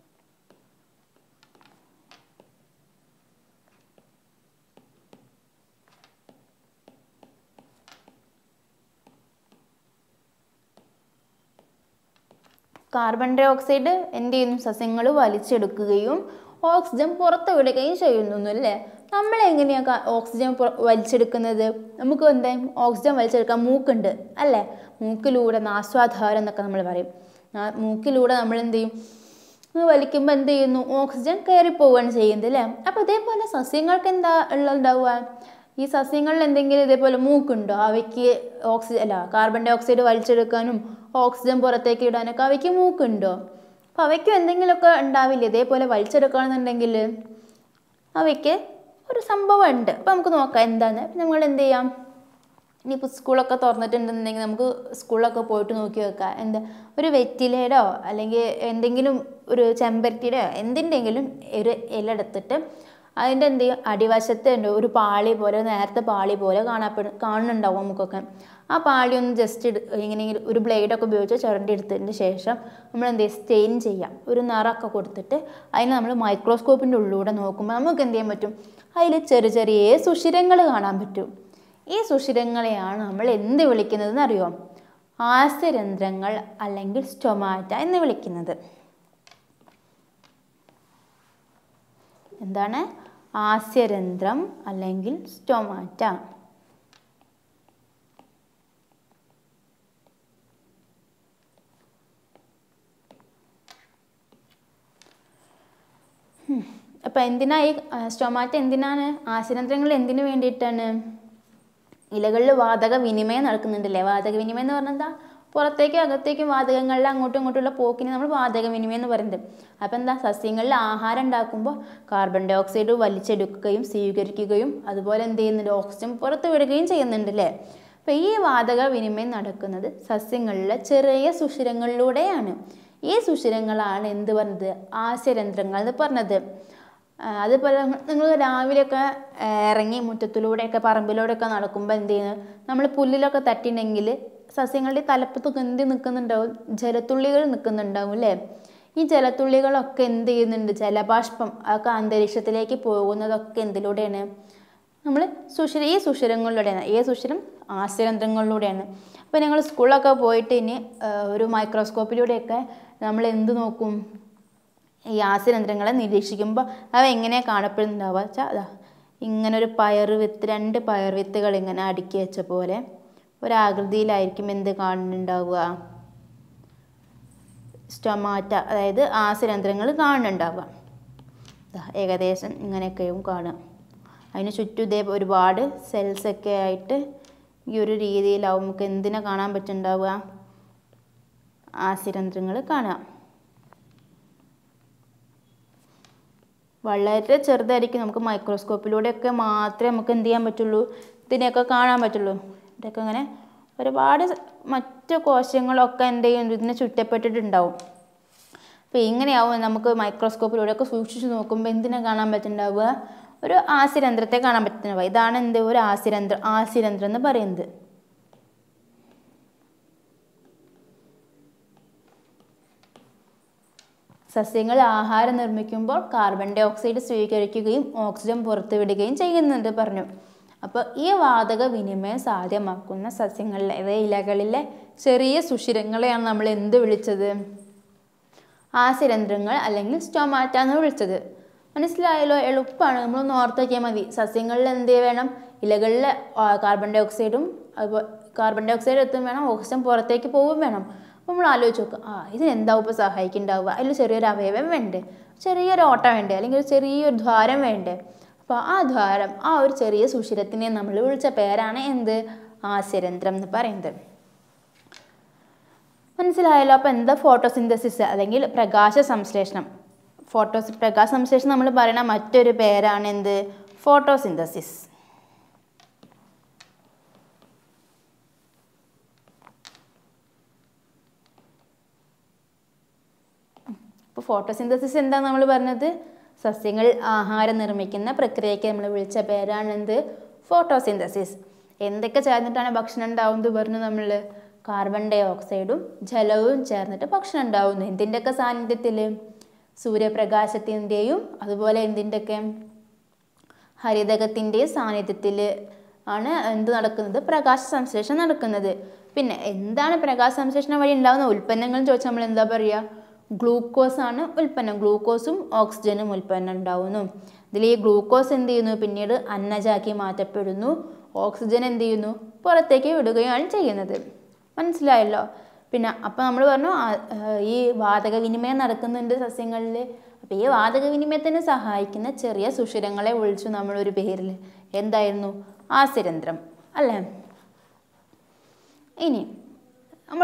കാർബൺ ഡൈ ഓക്സൈഡ് എന്ത് ചെയ്യുന്നു? സസ്യങ്ങൾ വലിച്ചെടുക്കുകയും ഓക്സിജൻ പുറത്ത് വിടുകയും ചെയ്യുന്നു അല്ലേ? നമ്മളെങ്ങനെയാണ് ഓക്സിജൻ വലിച്ചെടുക്കുന്നത്? നമുക്ക് എന്താ ഓക്സിജൻ വലിച്ചെടുക്കാൻ മൂക്കുണ്ട് അല്ലേ? മൂക്കിലൂടെ നാസ്വാധാരം എന്നൊക്കെ നമ്മൾ പറയും. മൂക്കിലൂടെ നമ്മൾ എന്ത് ചെയ്യും? വലിക്കുമ്പോൾ എന്ത് ചെയ്യുന്നു? ഓക്സിജൻ കയറിപ്പോവുകയാണ് ചെയ്യുന്നത് അല്ലേ? അപ്പോൾ ഇതേപോലെ സസ്യങ്ങൾക്ക് എന്താ ഉണ്ടാവുക? ഈ സസ്യങ്ങളിൽ എന്തെങ്കിലും ഇതേപോലെ മൂക്കുണ്ടോ? അവയ്ക്ക് കാർബൺ ഡൈ ഓക്സൈഡ് വലിച്ചെടുക്കാനും ഓക്സിജൻ പുറത്തേക്ക് ഇടാനൊക്കെ അവയ്ക്ക് മൂക്കുണ്ടോ? അപ്പോൾ അവയ്ക്കും എന്തെങ്കിലുമൊക്കെ ഉണ്ടാവില്ല. ഇതേപോലെ വലിച്ചെടുക്കുകയാണെന്നുണ്ടെങ്കിൽ അവയ്ക്ക് ഒരു സംഭവം ഉണ്ട്. അപ്പോൾ നമുക്ക് നോക്കാം എന്താണ്. നമ്മൾ എന്ത് ചെയ്യാം? ഇനിയിപ്പോൾ സ്കൂളൊക്കെ തുറന്നിട്ടുണ്ടെന്നുണ്ടെങ്കിൽ നമുക്ക് സ്കൂളിലൊക്കെ പോയിട്ട് നോക്കി വെക്കാം. എന്താ ഒരു വെറ്റിലയുടെയോ അല്ലെങ്കിൽ എന്തെങ്കിലും ഒരു ചെമ്പരത്തിയുടെയോ എന്തിൻ്റെങ്കിലും ഒരു ഇല എടുത്തിട്ട് അതിൻ്റെ എന്ത് ചെയ്യും അടിവശത്ത് ഉണ്ട് ഒരു പാളി പോലെ നേരത്തെ പാളി പോലെ കാണുന്നുണ്ടാവും നമുക്കൊക്കെ. ആ പാളി ഒന്ന് ജസ്റ്റ് ഇങ്ങനെ ഒരു ബ്ലേഡൊക്കെ ഉപയോഗിച്ച് ചുരണ്ടി എടുത്തതിന് ശേഷം നമ്മൾ എന്ത് ചെയ്യും സ്റ്റെയിൻ ചെയ്യാം. ഒരു നിറമൊക്കെ കൊടുത്തിട്ട് അതിന് നമ്മൾ മൈക്രോസ്കോപ്പിൻ്റെ ഉള്ളിലൂടെ നോക്കുമ്പോൾ നമുക്ക് എന്ത് ചെയ്യാൻ പറ്റും, അതിൽ ചെറിയ ചെറിയ സുഷിരങ്ങൾ കാണാൻ പറ്റും. ഈ സുഷിരങ്ങളെയാണ് നമ്മൾ എന്ത് വിളിക്കുന്നതെന്ന് അറിയോ? ആസ്യരന്ധ്രങ്ങൾ അല്ലെങ്കിൽ സ്റ്റൊമാറ്റ എന്ന് വിളിക്കുന്നത്. എന്താണ് ആസ്യരന്ധ്രം അല്ലെങ്കിൽ സ്റ്റൊമാറ്റ? അപ്പം എന്തിനാ ഈ സ്റ്റൊമാറ്റ എന്തിനാണ്? ആസ്യരന്ധ്രങ്ങൾ എന്തിനു വേണ്ടിയിട്ടാണ്? ഇലകളിൽ വാതക വിനിമയം നടക്കുന്നുണ്ടല്ലേ. വാതക വിനിമയം എന്ന് പറഞ്ഞാൽ എന്താ? പുറത്തേക്കും അകത്തേക്കും വാതകങ്ങളിൽ അങ്ങോട്ടും ഇങ്ങോട്ടുള്ള പോക്കിനെ നമ്മൾ വാതക വിനിമയം എന്ന് പറയുന്നത്. അപ്പം എന്താ സസ്യങ്ങളിൽ ആഹാരം ഉണ്ടാക്കുമ്പോൾ കാർബൺ ഡൈ ഓക്സൈഡ് വലിച്ചെടുക്കുകയും സ്വീകരിക്കുകയും അതുപോലെ എന്ത് ചെയ്യുന്നുണ്ട് ഓക്സിജൻ പുറത്ത് വിടുകയും ചെയ്യുന്നുണ്ടല്ലേ. അപ്പം ഈ വാതക വിനിമയം നടക്കുന്നത് സസ്യങ്ങളിലെ ചെറിയ സുഷിരങ്ങളിലൂടെയാണ്. ഈ സുഷിരങ്ങളാണ് എന്ത് പറഞ്ഞത്? ആസ്യരന്ധ്രങ്ങൾ എന്ന് പറഞ്ഞത്. അതുപോലെ നിങ്ങൾ രാവിലെയൊക്കെ ഇറങ്ങി മുറ്റത്തിലൂടെയൊക്കെ പറമ്പിലൂടെയൊക്കെ നടക്കുമ്പോൾ എന്ത് ചെയ്യുന്നത്, നമ്മൾ പുല്ലിലൊക്കെ തട്ടിയിട്ടുണ്ടെങ്കിൽ സസ്യങ്ങളുടെ തലപ്പത്തൊക്കെ എന്ത് നിൽക്കുന്നുണ്ടാവും? ജലത്തുള്ളികൾ നിൽക്കുന്നുണ്ടാവും അല്ലേ. ഈ ജലത്തുള്ളികളൊക്കെ എന്ത് ചെയ്യുന്നുണ്ട്? ജലബാഷ്പം അതൊക്കെ അന്തരീക്ഷത്തിലേക്ക് പോകുന്നതൊക്കെ എന്തിലൂടെയാണ്? നമ്മൾ ഈ സുഷിരങ്ങളിലൂടെയാണ്. ഈ സുഷിരം ആസ്യരന്ധ്രങ്ങളിലൂടെയാണ്. അപ്പോൾ ഞങ്ങൾ സ്കൂളിലൊക്കെ പോയിട്ട് ഇനി ഒരു മൈക്രോസ്കോപ്പിലൂടെയൊക്കെ നമ്മൾ എന്ത് നോക്കും? ഈ ആസ്യരന്ധ്രങ്ങളെ നിരീക്ഷിക്കുമ്പോൾ അവ എങ്ങനെയാണ് കാണപ്പെടുന്നുണ്ടാവുക വെച്ചാൽ അതാ ഇങ്ങനെ ഒരു രണ്ട് പയർ വിത്തുകൾ ഇങ്ങനെ അടുക്കി വെച്ച പോലെ ഒരാകൃതിയിലായിരിക്കും എന്ത് കാണുന്നുണ്ടാവുക? സ്റ്റൊമാറ്റ അതായത് ആസ്യരന്ധ്രങ്ങൾ കാണുന്നുണ്ടാവുക. ഏകദേശം ഇങ്ങനെയൊക്കെയും കാണുക. അതിന് ചുറ്റും ഇതേ ഒരുപാട് സെൽസൊക്കെ ആയിട്ട് ഈ ഒരു രീതിയിലാവും നമുക്ക് എന്തിനെ കാണാൻ പറ്റുന്നുണ്ടാവുക? ആസ്യരന്ധ്രങ്ങൾ കാണാം. വളരെ ചെറുതായിരിക്കും. നമുക്ക് മൈക്രോസ്കോപ്പിലൂടെയൊക്കെ മാത്രമേ നമുക്ക് എന്ത് ചെയ്യാൻ പറ്റുള്ളൂ? ഇതിനെയൊക്കെ കാണാൻ പറ്റുള്ളൂ. ഇതൊക്കെ ഇങ്ങനെ ഒരുപാട് മറ്റു കോശങ്ങളൊക്കെ എന്ത് ചെയ്യും ഇതിനെ ചുറ്റപ്പെട്ടിട്ടുണ്ടാവും. അപ്പോൾ ഇങ്ങനെയാവും നമുക്ക് മൈക്രോസ്കോപ്പിലൂടെയൊക്കെ സൂക്ഷിച്ച് നോക്കുമ്പോൾ എന്തിനെ കാണാൻ പറ്റുന്നുണ്ടാവുക? ഒരു ആസ്യരന്ധ്രത്തെ കാണാൻ പറ്റുന്നുണ്ടാവുക. ഇതാണ് എന്ത് ഒരു ആസ്യരന്ധ്രം എന്ന് പറയുന്നത്. സസ്യങ്ങൾ ആഹാരം നിർമ്മിക്കുമ്പോൾ കാർബൺ ഡൈ ഓക്സൈഡ് സ്വീകരിക്കുകയും ഓക്സിജൻ പുറത്തുവിടുകയും ചെയ്യുന്നുണ്ട് പറഞ്ഞു. അപ്പോൾ ഈ വാതക വിനിമയം സാധ്യമാക്കുന്ന സസ്യങ്ങളിലെ ഇലകളിലെ ചെറിയ സുഷിരങ്ങളെയാണ് നമ്മൾ എന്ത് വിളിച്ചത്? ആസ്യരന്ധ്രങ്ങൾ അല്ലെങ്കിൽ സ്റ്റൊമാറ്റ എന്ന് വിളിച്ചത്. മനസ്സിലായല്ലോ? എളുപ്പമാണ്. നമ്മളൊന്ന് ഓർത്ത് വയ്ക്കിയാൽ മതി. സസ്യങ്ങളിൽ എന്ത് വേണം? ഇലകളിൽ കാർബൺ ഡൈ ഓക്സൈഡും എത്തും വേണം, ഓക്സിജൻ പുറത്തേക്ക് പോവുകയും വേണം. അപ്പോൾ നമ്മൾ ആലോചിച്ച് നോക്കുക, ഇതിനെന്താവും ഇപ്പോൾ സഹായിക്കുന്നുണ്ടാവുക? അതിൽ ചെറിയൊരു അവയവം വേണ്ടേ, ചെറിയൊരു ഓട്ടം വേണ്ടേ, അല്ലെങ്കിൽ ഒരു ചെറിയൊരു ദ്വാരം വേണ്ടേ? അപ്പോൾ ആ ദ്വാരം, ആ ഒരു ചെറിയ സുഷിരത്തിനെ നമ്മൾ വിളിച്ച പേരാണ് എന്ത്? ആസ്യരന്ധ്രം എന്ന് പറയുന്നത്. മനസ്സിലായല്ലോ? അപ്പോൾ എന്താ ഫോട്ടോസിന്തസിസ് അല്ലെങ്കിൽ പ്രകാശ സംശ്ലേഷണം? പ്രകാശ സംശ്ലേഷണം നമ്മൾ പറയുന്ന മറ്റൊരു പേരാണ് എന്ത്? ഫോട്ടോസിന്തസിസ്. അപ്പോൾ ഫോട്ടോസിന്തസിസ് എന്താണ് നമ്മൾ പറഞ്ഞത്? സസ്യങ്ങൾ ആഹാരം നിർമ്മിക്കുന്ന പ്രക്രിയയ്ക്ക് നമ്മൾ വിളിച്ച പേരാണ് എന്ത്? ഫോട്ടോസിന്തസിസ്. എന്തൊക്കെ ചേർന്നിട്ടാണ് ഭക്ഷണം ഉണ്ടാവുന്നത് പറഞ്ഞു നമ്മൾ? കാർബൺ ഡൈ ഓക്സൈഡും ജലവും ചേർന്നിട്ട് ഭക്ഷണം ഉണ്ടാവുന്നു. എന്തിൻ്റെയൊക്കെ സാന്നിധ്യത്തിൽ? സൂര്യപ്രകാശത്തിൻ്റെയും അതുപോലെ എന്തിൻ്റെയൊക്കെ ഹരിതകത്തിൻ്റെയും സാന്നിധ്യത്തിൽ ആണ് എന്ത് നടക്കുന്നത്? പ്രകാശ സംശ്ലേഷണം നടക്കുന്നത്. പിന്നെ എന്താണ് പ്രകാശ സംശ്ലേഷണം വഴി ഉണ്ടാകുന്ന ഉൽപ്പന്നങ്ങൾ ചോദിച്ചാൽ നമ്മൾ എന്താ പറയുക? ഗ്ലൂക്കോസ് ആണ് ഉൽപ്പന്നം. ഗ്ലൂക്കോസും ഓക്സിജനും ഉൽപ്പന്നം ഉണ്ടാവുന്നു. ഇതിൽ ഈ ഗ്ലൂക്കോസ് എന്ത് ചെയ്യുന്നു? പിന്നീട് അന്നജമാക്കി മാറ്റപ്പെടുന്നു. ഓക്സിജൻ എന്ത് ചെയ്യുന്നു? പുറത്തേക്ക് വിടുകയാണ് ചെയ്യുന്നത്. മനസ്സിലായല്ലോ? പിന്നെ അപ്പോൾ നമ്മൾ പറഞ്ഞു ഈ വാതക വിനിമയം നടക്കുന്നുണ്ട് സസ്യങ്ങളിൽ. അപ്പോൾ ഈ വാതക വിനിമയത്തിന് സഹായിക്കുന്ന ചെറിയ സുഷിരങ്ങളെ വിളിച്ചു നമ്മളൊരു പേരിൽ. എന്തായിരുന്നു? ആസ്യരന്ധ്രം അല്ലേ? ഇനി നമ്മൾ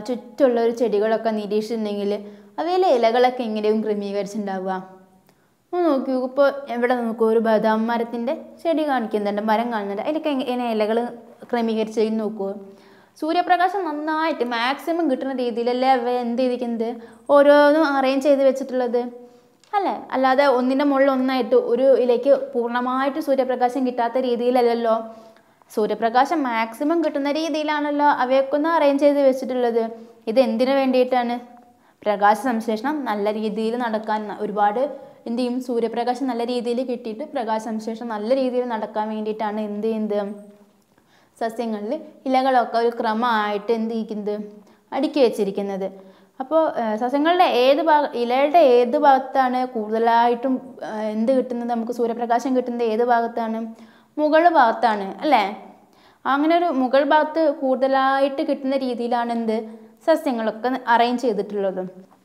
ചുറ്റുമുള്ള ഒരു ചെടികളൊക്കെ നിരീക്ഷിച്ചിട്ടുണ്ടെങ്കിൽ അവയിലെ ഇലകളൊക്കെ എങ്ങനെയും ക്രമീകരിച്ചിട്ടുണ്ടാവുക? നോക്കി ഇപ്പോൾ എവിടെ നോക്കൂ ഒരു ബദാം മരത്തിൻ്റെ ചെടി കാണിക്കുന്നുണ്ട്, മരം കാണുന്നുണ്ട്. അതിലൊക്കെ എങ്ങനെ ഇലകൾ ക്രമീകരിച്ച് നോക്കൂ. സൂര്യപ്രകാശം നന്നായിട്ട് മാക്സിമം കിട്ടുന്ന രീതിയിലല്ലേ അവ എന്ത് ചെയ്തിരിക്കുന്നത്, ഓരോന്നും അറേഞ്ച് ചെയ്ത് വെച്ചിട്ടുള്ളത് അല്ലേ. അല്ലാതെ ഒന്നിൻ്റെ മുകളിൽ ഒന്നായിട്ട് ഒരു ഇലയ്ക്ക് പൂർണ്ണമായിട്ട് സൂര്യപ്രകാശം കിട്ടാത്ത രീതിയിലല്ലല്ലോ. സൂര്യപ്രകാശം മാക്സിമം കിട്ടുന്ന രീതിയിലാണല്ലോ അവയൊക്കെ ഒന്ന് അറേഞ്ച് ചെയ്ത് വെച്ചിട്ടുള്ളത്. ഇത് എന്തിനു വേണ്ടിയിട്ടാണ്? പ്രകാശ സംശ്ലേഷണം നല്ല രീതിയിൽ നടക്കാൻ, ഒരുപാട് എന്ത് ചെയ്യും, സൂര്യപ്രകാശം നല്ല രീതിയിൽ കിട്ടിയിട്ട് പ്രകാശ സംശ്ലേഷണം നല്ല രീതിയിൽ നടക്കാൻ വേണ്ടിയിട്ടാണ് എന്ത് ചെയ്യുന്നത്, സസ്യങ്ങളിൽ ഇലകളൊക്കെ ഒരു ക്രമമായിട്ട് എന്ത് ചെയ്യുന്നത്, അടുക്കി വെച്ചിരിക്കുന്നത്. അപ്പോൾ സസ്യങ്ങളുടെ ഇലയുടെ ഏത് ഭാഗത്താണ് കൂടുതലായിട്ടും എന്ത് കിട്ടുന്നത്, നമുക്ക് സൂര്യപ്രകാശം കിട്ടുന്നത് ഏത് ഭാഗത്താണ്? മുകൾ ഭാഗത്താണ് അല്ലേ. അങ്ങനെ ഒരു മുകൾ ഭാഗത്ത് കൂടുതലായിട്ട് കിട്ടുന്ന രീതിയിലാണ് എന്ത്, സസ്യങ്ങളൊക്കെ അറേഞ്ച് ചെയ്തിട്ടുള്ളത്.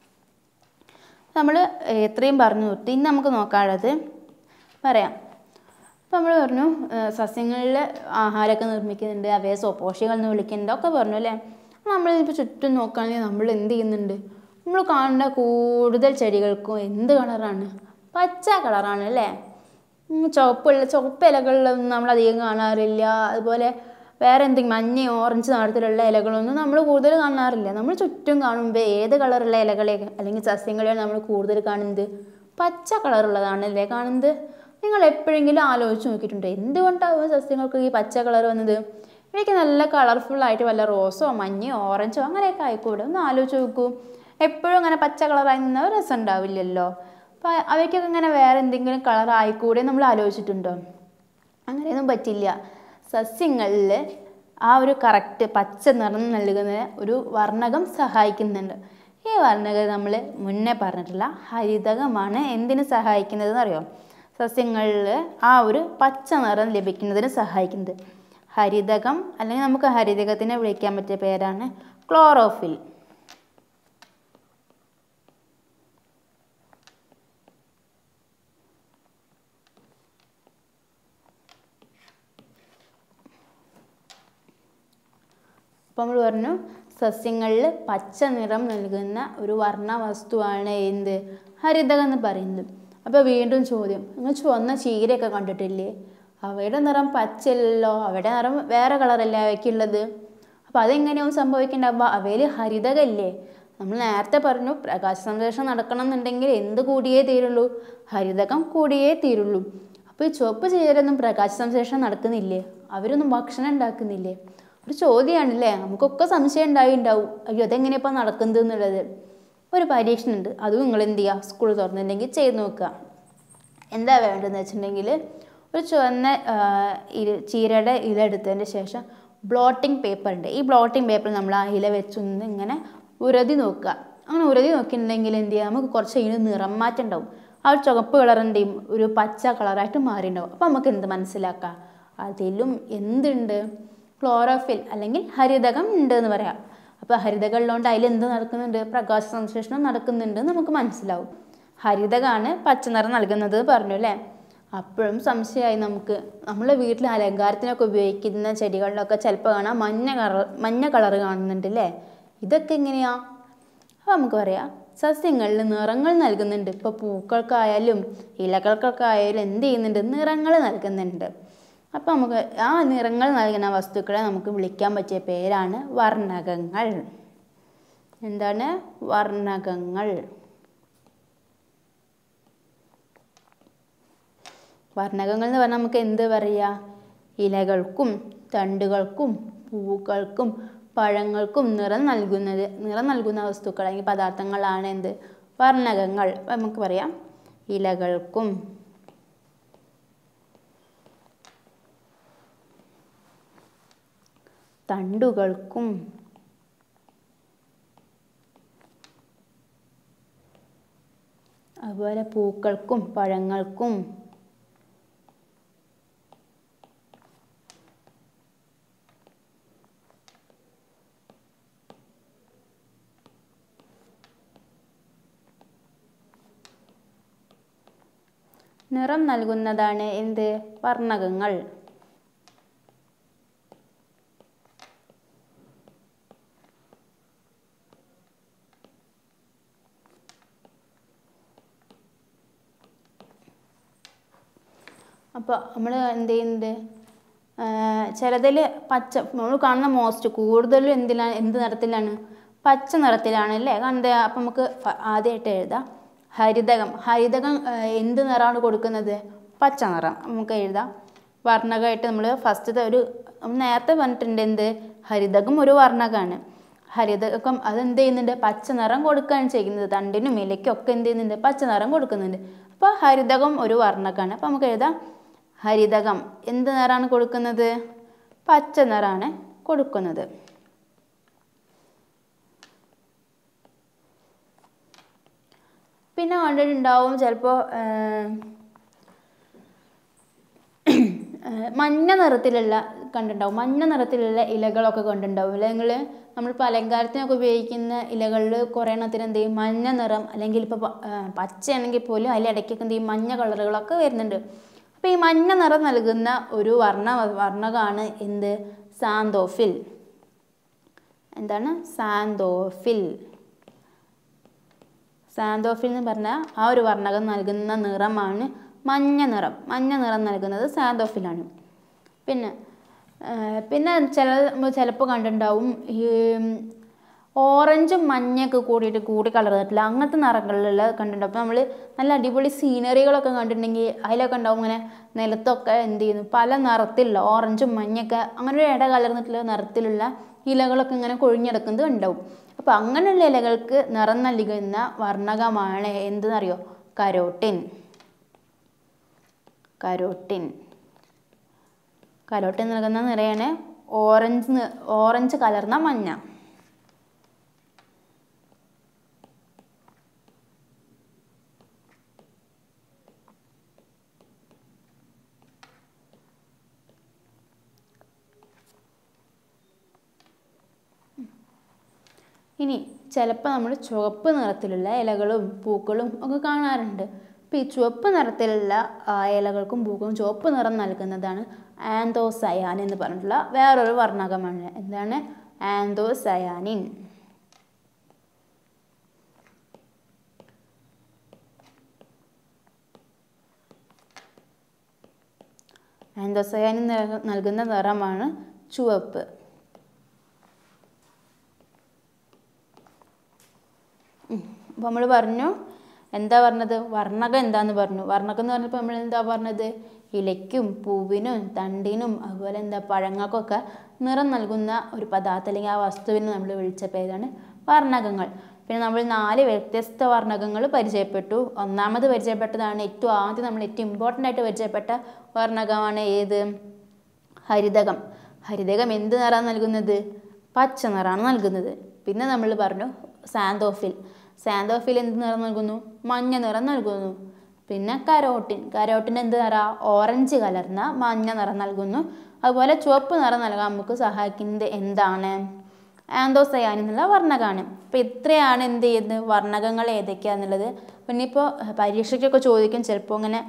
നമ്മൾ എത്രയും പറഞ്ഞു നിർത്തി. ഇന്ന് നമുക്ക് നോക്കാനുള്ളത് പറയാം. അപ്പോൾ നമ്മൾ പറഞ്ഞു സസ്യങ്ങളിൽ ആഹാരമൊക്കെ നിർമ്മിക്കുന്നുണ്ട്, അവയെ സ്വപോഷികൾ എന്ന് വിളിക്കുന്നുണ്ട് ഒക്കെ പറഞ്ഞു അല്ലേ. നമ്മളിപ്പോൾ ചുറ്റും നോക്കുകയാണെങ്കിൽ നമ്മൾ എന്ത് ചെയ്യുന്നുണ്ട്, നമ്മൾ കാണുന്ന കൂടുതൽ ചെടികൾക്കും എന്ത് കളറാണ്, പച്ച കളറാണ് അല്ലേ. ചുവപ്പ് ഇലകളിലൊന്നും നമ്മൾ അധികം കാണാറില്ല. അതുപോലെ വേറെ എന്തെങ്കിലും മഞ്ഞ ഓറഞ്ച് നിറത്തിലുള്ള ഇലകളൊന്നും നമ്മൾ കൂടുതൽ കാണാറില്ല. നമ്മൾ ചുറ്റും കാണുമ്പോൾ ഏത് കളറുള്ള ഇലകളെ അല്ലെങ്കിൽ സസ്യങ്ങളെയാണ് നമ്മൾ കൂടുതൽ കാണുന്നത്, പച്ച കളറുള്ളതാണ് അല്ലേ കാണുന്നത്. നിങ്ങൾ എപ്പോഴെങ്കിലും ആലോചിച്ച് നോക്കിയിട്ടുണ്ടോ എന്തുകൊണ്ടാവും സസ്യങ്ങൾക്ക് ഈ പച്ച കളർ വന്നത്? എനിക്ക് നല്ല കളർഫുള്ളായിട്ട് വല്ല റോസോ മഞ്ഞയോ ഓറഞ്ചോ അങ്ങനെയൊക്കെ ആയിക്കൂടെ, ഒന്ന് ആലോചിച്ച് നോക്കൂ. എപ്പോഴും അങ്ങനെ പച്ച കളറായി നിന്ന ഒരു രസം ഉണ്ടാവില്ലല്ലോ. അപ്പോൾ അവയ്ക്കൊക്കെ ഇങ്ങനെ വേറെ എന്തെങ്കിലും കളർ ആയിക്കൂടെ നമ്മൾ ആലോചിച്ചിട്ടുണ്ടോ? അങ്ങനെയൊന്നും പറ്റില്ല. സസ്യങ്ങളിൽ ആ ഒരു കറക്റ്റ് പച്ച നിറം നൽകുന്ന ഒരു വർണ്ണകം സഹായിക്കുന്നുണ്ട്. ഈ വർണ്ണകം നമ്മൾ മുന്നേ പറഞ്ഞിട്ടുള്ള ഹരിതകമാണ് എന്തിനു സഹായിക്കുന്നതെന്ന് അറിയോ? സസ്യങ്ങളിൽ ആ ഒരു പച്ച നിറം ലഭിക്കുന്നതിന് സഹായിക്കുന്നത്. ഹരിതകം അല്ലെങ്കിൽ നമുക്ക് ഹരിതകത്തിനെ വിളിക്കാൻ പറ്റിയ പേരാണ് ക്ലോറോഫിൽ. അപ്പോൾ നമ്മൾ പറഞ്ഞു സസ്യങ്ങളിൽ പച്ച നിറം നൽകുന്ന ഒരു വർണ്ണ വസ്തുവാണ് എന്ത്, ഹരിതകം എന്ന് പറയുന്നത്. അപ്പോൾ വീണ്ടും ചോദ്യം, നിങ്ങൾ ചുവന്ന ചീരയൊക്കെ കണ്ടിട്ടില്ലേ? അവയുടെ നിറം പച്ചയല്ലോ, അവയുടെ നിറം വേറെ കളറല്ലേ അവയ്ക്കുള്ളത്. അപ്പോൾ അതെങ്ങനെയാവും സംഭവിക്കേണ്ടത്? അവയിൽ ഹരിതകമില്ലേ? നമ്മൾ നേരത്തെ പറഞ്ഞു പ്രകാശ സംശ്ലേഷണം നടക്കണം എന്നുണ്ടെങ്കിൽ എന്ത് കൂടിയേ തീരുള്ളൂ, ഹരിതകം കൂടിയേ തീരുള്ളൂ. അപ്പോൾ ഈ ചുവപ്പ് ചീരയൊന്നും പ്രകാശ സംശ്ലേഷണം നടക്കുന്നില്ലേ? അവരൊന്നും ഭക്ഷണം ഉണ്ടാക്കുന്നില്ലേ? ഒരു ചോദ്യമാണല്ലേ, നമുക്കൊക്കെ സംശയം ഉണ്ടാവും. അയ്യോ അതെങ്ങനെയാണ് ഇപ്പോൾ നടക്കുന്നത് എന്നുള്ളത്. ഒരു പരീക്ഷണമുണ്ട്, അതും നിങ്ങൾ എന്ത് ചെയ്യുക, സ്കൂൾ തുറന്നിട്ടുണ്ടെങ്കിൽ ചെയ്ത് നോക്കുക. എന്താ വേണ്ടതെന്ന് വെച്ചിട്ടുണ്ടെങ്കിൽ ഒരു ചുവന്ന ചീരയുടെ ഇല എടുത്തതിന് ശേഷം ബ്ലോട്ടിംഗ് പേപ്പർ ഉണ്ട്. ഈ ബ്ലോട്ടിംഗ് പേപ്പർ നമ്മൾ ആ ഇല വെച്ചൊന്ന് ഇങ്ങനെ ഉരതി നോക്കുക. അങ്ങനെ ഉരതി നോക്കിയിട്ടുണ്ടെങ്കിൽ എന്ത് ചെയ്യുക, നമുക്ക് കുറച്ച് ഇതിന് നിറം മാറ്റം ഉണ്ടാവും. ആ ഒരു ചുവപ്പ് കളർ എന്ത് ചെയ്യും, ഒരു പച്ച കളറായിട്ട് മാറിയിട്ടുണ്ടാവും. അപ്പോൾ നമുക്ക് എന്ത് മനസ്സിലാക്കാം, അതിലും എന്തുണ്ട്, ക്ലോറോഫിൽ അല്ലെങ്കിൽ ഹരിതകം ഉണ്ട് എന്ന് പറയാം. അപ്പോൾ ഹരിതകം ഉള്ളതുകൊണ്ട് അതിലെന്ത് നടക്കുന്നുണ്ട്, പ്രകാശ സംശ്ലേഷണം നടക്കുന്നുണ്ട് നമുക്ക് മനസ്സിലാവും. ഹരിതകമാണ് പച്ച നിറം നൽകുന്നത് പറഞ്ഞു അല്ലേ. അപ്പോഴും സംശയമായി നമുക്ക്. നമ്മളെ വീട്ടിൽ അലങ്കാരത്തിനൊക്കെ ഉപയോഗിക്കുന്ന ചെടികളിലൊക്കെ ചിലപ്പോൾ കാണാം മഞ്ഞ കളർ കാണുന്നുണ്ട് അല്ലേ. ഇതൊക്കെ എങ്ങനെയാ? അപ്പോൾ നമുക്ക് പറയാം സസ്യങ്ങളിൽ നിറങ്ങൾ നൽകുന്നുണ്ട്. ഇപ്പോൾ പൂക്കൾക്കായാലും ഇലകൾക്കൊക്കെ ആയാലും എന്ത് ചെയ്യുന്നുണ്ട്, നിറങ്ങൾ നൽകുന്നുണ്ട്. അപ്പോൾ നമുക്ക് ആ നിറങ്ങൾ നൽകുന്ന വസ്തുക്കളെ നമുക്ക് വിളിക്കാൻ പറ്റിയ പേരാണ് വർണ്ണകങ്ങൾ. എന്താണ്? വർണ്ണകങ്ങൾ. വർണ്ണകങ്ങൾ എന്ന് പറഞ്ഞാൽ നമുക്ക് എന്ത് പറയാം, ഇലകൾക്കും തണ്ടുകൾക്കും പൂക്കൾക്കും പഴങ്ങൾക്കും നിറം നൽകുന്ന വസ്തുക്കൾ അല്ലെങ്കിൽ പദാർത്ഥങ്ങളാണ് എന്ത്, വർണ്ണകങ്ങൾ. അപ്പം നമുക്ക് പറയാം ഇലകൾക്കും തണ്ടുകൾക്കും അതുപോലെ പൂക്കൾക്കും പഴങ്ങൾക്കും നിറം നൽകുന്നതാണ് എന്ത്, വർണ്ണകങ്ങൾ. അപ്പോൾ നമ്മൾ എന്ത് ചെയ്യുന്നുണ്ട്, ചിലതിൽ പച്ച നമ്മൾ കാണുന്ന മോസ്റ്റ് കൂടുതലും എന്ത് നിറത്തിലാണ്, പച്ച നിറത്തിലാണ് അല്ലേ കാണുന്നത്. അപ്പം നമുക്ക് ആദ്യമായിട്ട് എഴുതാം ഹരിതകം. ഹരിതകം എന്ത് നിറമാണ് കൊടുക്കുന്നത്, പച്ച നിറം. നമുക്ക് എഴുതാം വർണ്ണകമായിട്ട്. നമ്മൾ ഫസ്റ്റത്തെ നമ്മൾ നേരത്തെ പറഞ്ഞിട്ടുണ്ട് എന്ത്, ഹരിതകം ഒരു വർണ്ണകമാണ്. ഹരിതകം അതെന്ത് ചെയ്യുന്നുണ്ട്, പച്ച നിറം കൊടുക്കുകയാണ് ചെയ്യുന്നത്. തണ്ടിനും ഇലയ്ക്കും ഒക്കെ എന്ത് ചെയ്യുന്നുണ്ട്, പച്ച നിറം കൊടുക്കുന്നുണ്ട്. അപ്പോൾ ഹരിതകം ഒരു വർണ്ണകമാണ്. അപ്പോൾ നമുക്ക് എഴുതാം ഹരിതകം എന്ത് നിറമാണ് കൊടുക്കുന്നത്, പച്ച നിറമാണ് കൊടുക്കുന്നത്. പിന്നെ കണ്ടിട്ടുണ്ടാവും ചിലപ്പോൾ മഞ്ഞ നിറത്തിലുള്ള കണ്ടിട്ടുണ്ടാവും, മഞ്ഞ നിറത്തിലുള്ള ഇലകളൊക്കെ കണ്ടിട്ടുണ്ടാവും. അല്ലെങ്കിൽ നമ്മളിപ്പോൾ അലങ്കാരത്തിനൊക്കെ ഉപയോഗിക്കുന്ന ഇലകളിൽ കുറേ എണ്ണത്തിന് എന്ത് ചെയ്യും, മഞ്ഞ നിറം, അല്ലെങ്കിൽ ഇപ്പോൾ പച്ചയാണെങ്കിൽ പോലും അതിലിടയ്ക്കൊക്കെ എന്ത് ചെയ്യും, മഞ്ഞ കളറുകളൊക്കെ വരുന്നുണ്ട്. അപ്പോൾ ഈ മഞ്ഞ നിറം നൽകുന്ന ഒരു വർണ്ണകമാണ് എന്ത്, സാന്തോഫിൽ. എന്താണ്, സാന്തോഫിൽ. സാന്തോഫിൽ എന്ന് പറഞ്ഞാൽ ആ ഒരു വർണ്ണകം നൽകുന്ന നിറമാണ് മഞ്ഞ നിറം. മഞ്ഞ നിറം നൽകുന്നത് സാന്തോഫിലാണ്. പിന്നെ ചിലപ്പോൾ കണ്ടിട്ടുണ്ടാവും ഈ ഓറഞ്ചും മഞ്ഞയൊക്കെ കൂടി കളർന്നിട്ടില്ല അങ്ങനത്തെ നിറങ്ങളിലുള്ള കണ്ടിട്ടുണ്ടാവും. അപ്പോൾ നമ്മൾ നല്ല അടിപൊളി സീനറികളൊക്കെ കണ്ടിട്ടുണ്ടെങ്കിൽ അതിലൊക്കെ ഉണ്ടാവും ഇങ്ങനെ നിലത്തൊക്കെ എന്ത് ചെയ്യുന്നു, പല നിറത്തിലുള്ള ഓറഞ്ചും മഞ്ഞയൊക്കെ അങ്ങനെ ഒരു ഇട കലർന്നിട്ടുള്ള നിറത്തിലുള്ള ഇലകളൊക്കെ ഇങ്ങനെ കൊഴിഞ്ഞെടുക്കുന്നത് ഉണ്ടാവും. അപ്പോൾ അങ്ങനെയുള്ള ഇലകൾക്ക് നിറം നൽകുന്ന വർണ്ണകമാണ് എന്തെന്നറിയോ, കരോട്ടിൻ. കരോട്ടിൻ നൽകുന്ന നിറയാണ് ഓറഞ്ച് കലർന്ന മഞ്ഞ. ഇനി ചിലപ്പോൾ നമ്മൾ ചുവപ്പ് നിറത്തിലുള്ള ഇലകളും പൂക്കളും ഒക്കെ കാണാറുണ്ട്. അപ്പോൾ ഈ ചുവപ്പ് നിറത്തിലുള്ള ഇലകൾക്കും പൂക്കളും ചുവപ്പ് നിറം നൽകുന്നതാണ് ആന്തോസയാൻ എന്ന് പറഞ്ഞിട്ടുള്ള വേറൊരു വർണ്ണകമാണ്. എന്താണ്, ആന്തോസയാനിൻ. ആന്തോസയാനിൻ നൽകുന്ന നിറമാണ് ചുവപ്പ്. അപ്പോൾ നമ്മൾ പറഞ്ഞു എന്താ പറഞ്ഞത്, വർണ്ണകം എന്താന്ന് പറഞ്ഞു. വർണ്ണകം എന്ന് പറഞ്ഞപ്പോൾ നമ്മൾ എന്താ പറഞ്ഞത്, ഇലയ്ക്കും പൂവിനും തണ്ടിനും അതുപോലെ പഴങ്ങൾക്കൊക്കെ നിറം നൽകുന്ന ഒരു പദാർത്ഥം അല്ലെങ്കിൽ ആ വസ്തുവിനെ നമ്മൾ വിളിച്ച പേരാണ് വർണ്ണകങ്ങൾ. പിന്നെ നമ്മൾ 4 വ്യത്യസ്ത വർണ്ണകങ്ങൾ പരിചയപ്പെട്ടു. ഒന്നാമത് പരിചയപ്പെട്ടതാണ് ഏറ്റവും ഇമ്പോർട്ടൻ്റ് ആയിട്ട് പരിചയപ്പെട്ട വർണ്ണകമാണ് ഏത്, ഹരിതകം. ഹരിതകം എന്ത് നിറമാണ് നൽകുന്നത്, പച്ച നിറമാണ് നൽകുന്നത്. പിന്നെ നമ്മൾ പറഞ്ഞു സാന്തോഫിൽ എന്ത് നിറം നൽകുന്നു, മഞ്ഞ നിറം നൽകുന്നു. പിന്നെ കരോട്ടിൻ എന്ത് നിറം, ഓറഞ്ച് കലർന്ന മഞ്ഞ നിറം നൽകുന്നു. അതുപോലെ ചുവപ്പ് നിറം നൽകാൻ നമുക്ക് സഹായിക്കുന്നത് എന്താണ്, ആന്തോസയാൻ എന്നുള്ള വർണ്ണകമാണ്. അപ്പോൾ ഇത്രയാണ് എന്ത് ചെയ്യുന്നത്, വർണ്ണകങ്ങൾ ഏതൊക്കെയാണെന്നുള്ളത്. പിന്നെ ഇപ്പോൾ പരീക്ഷയ്ക്കൊക്കെ ചോദിക്കും ചിലപ്പോൾ ഇങ്ങനെ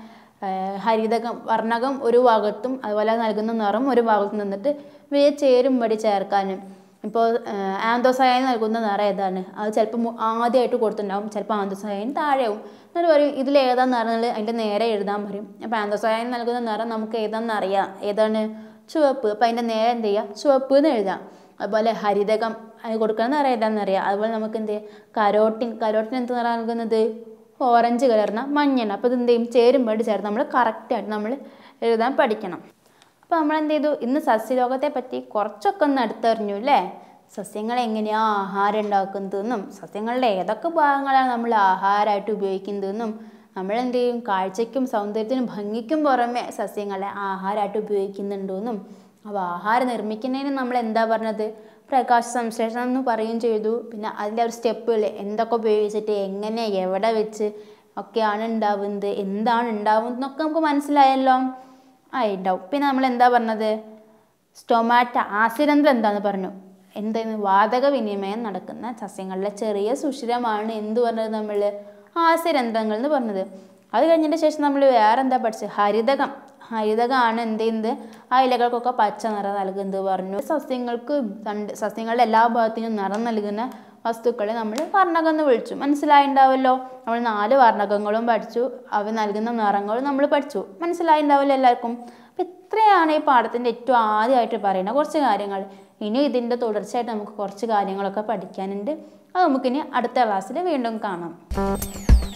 വർണ്ണകം ഒരു ഭാഗത്തും അതുപോലെ നൽകുന്ന നിറം ഒരു ഭാഗത്തും നിന്നിട്ട് ചേരുംപടി ചേർക്കാനും. ഇപ്പോൾ ആന്തോസയാൻ നൽകുന്ന നിറം ഏതാണ്, അത് ചിലപ്പോൾ ആദ്യമായിട്ട് കൊടുത്തിട്ടുണ്ടാവും, ചിലപ്പോൾ ആന്തോസയാൻ താഴെയാവും. എന്നിട്ട് പറയും ഇതിലേതാ നിറം അതിൻ്റെ നേരെ എഴുതാൻ പറയും. അപ്പോൾ ആന്തോസയാൻ നൽകുന്ന നിറം നമുക്ക് ഏതാണെന്ന് അറിയാം, ഏതാണ്, ചുവപ്പ്. അപ്പോൾ അതിൻ്റെ നേരെ എന്ത് ചെയ്യുക, ചുവപ്പ് എന്ന് എഴുതാം. അതുപോലെ ഹരിതകം അത് കൊടുക്കുന്ന നിറം ഏതാണെന്ന് അറിയാം. അതുപോലെ നമുക്ക് എന്ത് ചെയ്യാം, കരോട്ടിൻ എന്ത് നിറം നൽകുന്നത്, ഓറഞ്ച് കലർന്ന മഞ്ഞയാണ്. അപ്പോൾ ഇത് എന്ത് ചെയ്യും, ചേരുംപടി ചേർത്ത് നമ്മൾ കറക്റ്റായിട്ട് നമ്മൾ എഴുതാൻ പഠിക്കണം. അപ്പോൾ നമ്മൾ എന്ത് ചെയ്തു, ഇന്ന് സസ്യലോകത്തെ പറ്റി കുറച്ചൊക്കെ ഒന്ന് അടുത്തറിഞ്ഞു അല്ലേ. സസ്യങ്ങൾ എങ്ങനെയാണ് ആഹാരം ഉണ്ടാക്കുന്നതെന്നും സസ്യങ്ങളുടെ ഏതൊക്കെ ഭാഗങ്ങളാണ് നമ്മൾ ആഹാരമായിട്ട് ഉപയോഗിക്കുന്നതെന്നും നമ്മളെന്ത് ചെയ്യും, കാഴ്ചയ്ക്കും സൗന്ദര്യത്തിനും ഭംഗിക്കും പുറമെ സസ്യങ്ങളെ ആഹാരമായിട്ട് ഉപയോഗിക്കുന്നുണ്ടെന്നും. അപ്പോൾ ആഹാരം നിർമ്മിക്കുന്നതിന് നമ്മൾ എന്താ പറഞ്ഞത്, പ്രകാശ സംശ്ലേഷണം എന്ന് പറയുകയും ചെയ്തു. പിന്നെ അതിൻ്റെ ഒരു സ്റ്റെപ്പുകൾ എന്തൊക്കെ ഉപയോഗിച്ചിട്ട് എങ്ങനെ എവിടെ വെച്ച് ഒക്കെയാണ് ഉണ്ടാവുന്നത്, എന്താണ് ഉണ്ടാവുന്നത് എന്നൊക്കെ നമുക്ക് മനസ്സിലായല്ലോ. ഉണ്ടാവും. പിന്നെ നമ്മൾ എന്താ പറഞ്ഞത്, സ്റ്റൊമാറ്റ ആസ്യരന്ധ്രം എന്താണെന്ന് പറഞ്ഞു. എന്തായിരുന്നു, വാതക വിനിമയം നടക്കുന്ന സസ്യങ്ങളിലെ ചെറിയ സുഷിരമാണ് എന്ത് പറഞ്ഞത്, നമ്മൾ ആസ്യരന്ധ്രങ്ങൾ എന്ന് പറഞ്ഞത്. അത് കഴിഞ്ഞതിന് ശേഷം നമ്മൾ വേറെ എന്താ പഠിച്ചത്, ഹരിതകമാണ് എന്ത് ചെയ്യുന്നത്, ആ ഇലകൾക്കൊക്കെ പച്ച നിറം നൽകുന്നത് പറഞ്ഞു. സസ്യങ്ങളുടെ എല്ലാ ഭാഗത്തിനും നിറം നൽകുന്ന വസ്തുക്കളെ നമ്മൾ വർണ്ണകം എന്ന് വിളിച്ചു. മനസ്സിലായിട്ടുണ്ടാവുമല്ലോ. നമ്മൾ 4 വർണ്ണകങ്ങളും പഠിച്ചു, അവ നൽകുന്ന നിറങ്ങളും നമ്മൾ പഠിച്ചു. മനസ്സിലായിട്ടുണ്ടാവില്ല എല്ലാവർക്കും. അപ്പം ഇത്രയാണ് ഈ പാഠത്തിൻ്റെ ഏറ്റവും ആദ്യമായിട്ട് പറയുന്ന കുറച്ച് കാര്യങ്ങൾ. ഇനി ഇതിൻ്റെ തുടർച്ചയായിട്ട് നമുക്ക് കുറച്ച് കാര്യങ്ങളൊക്കെ പഠിക്കാനുണ്ട്. അത് നമുക്കിനി അടുത്ത ക്ലാസ്സിൽ വീണ്ടും കാണാം.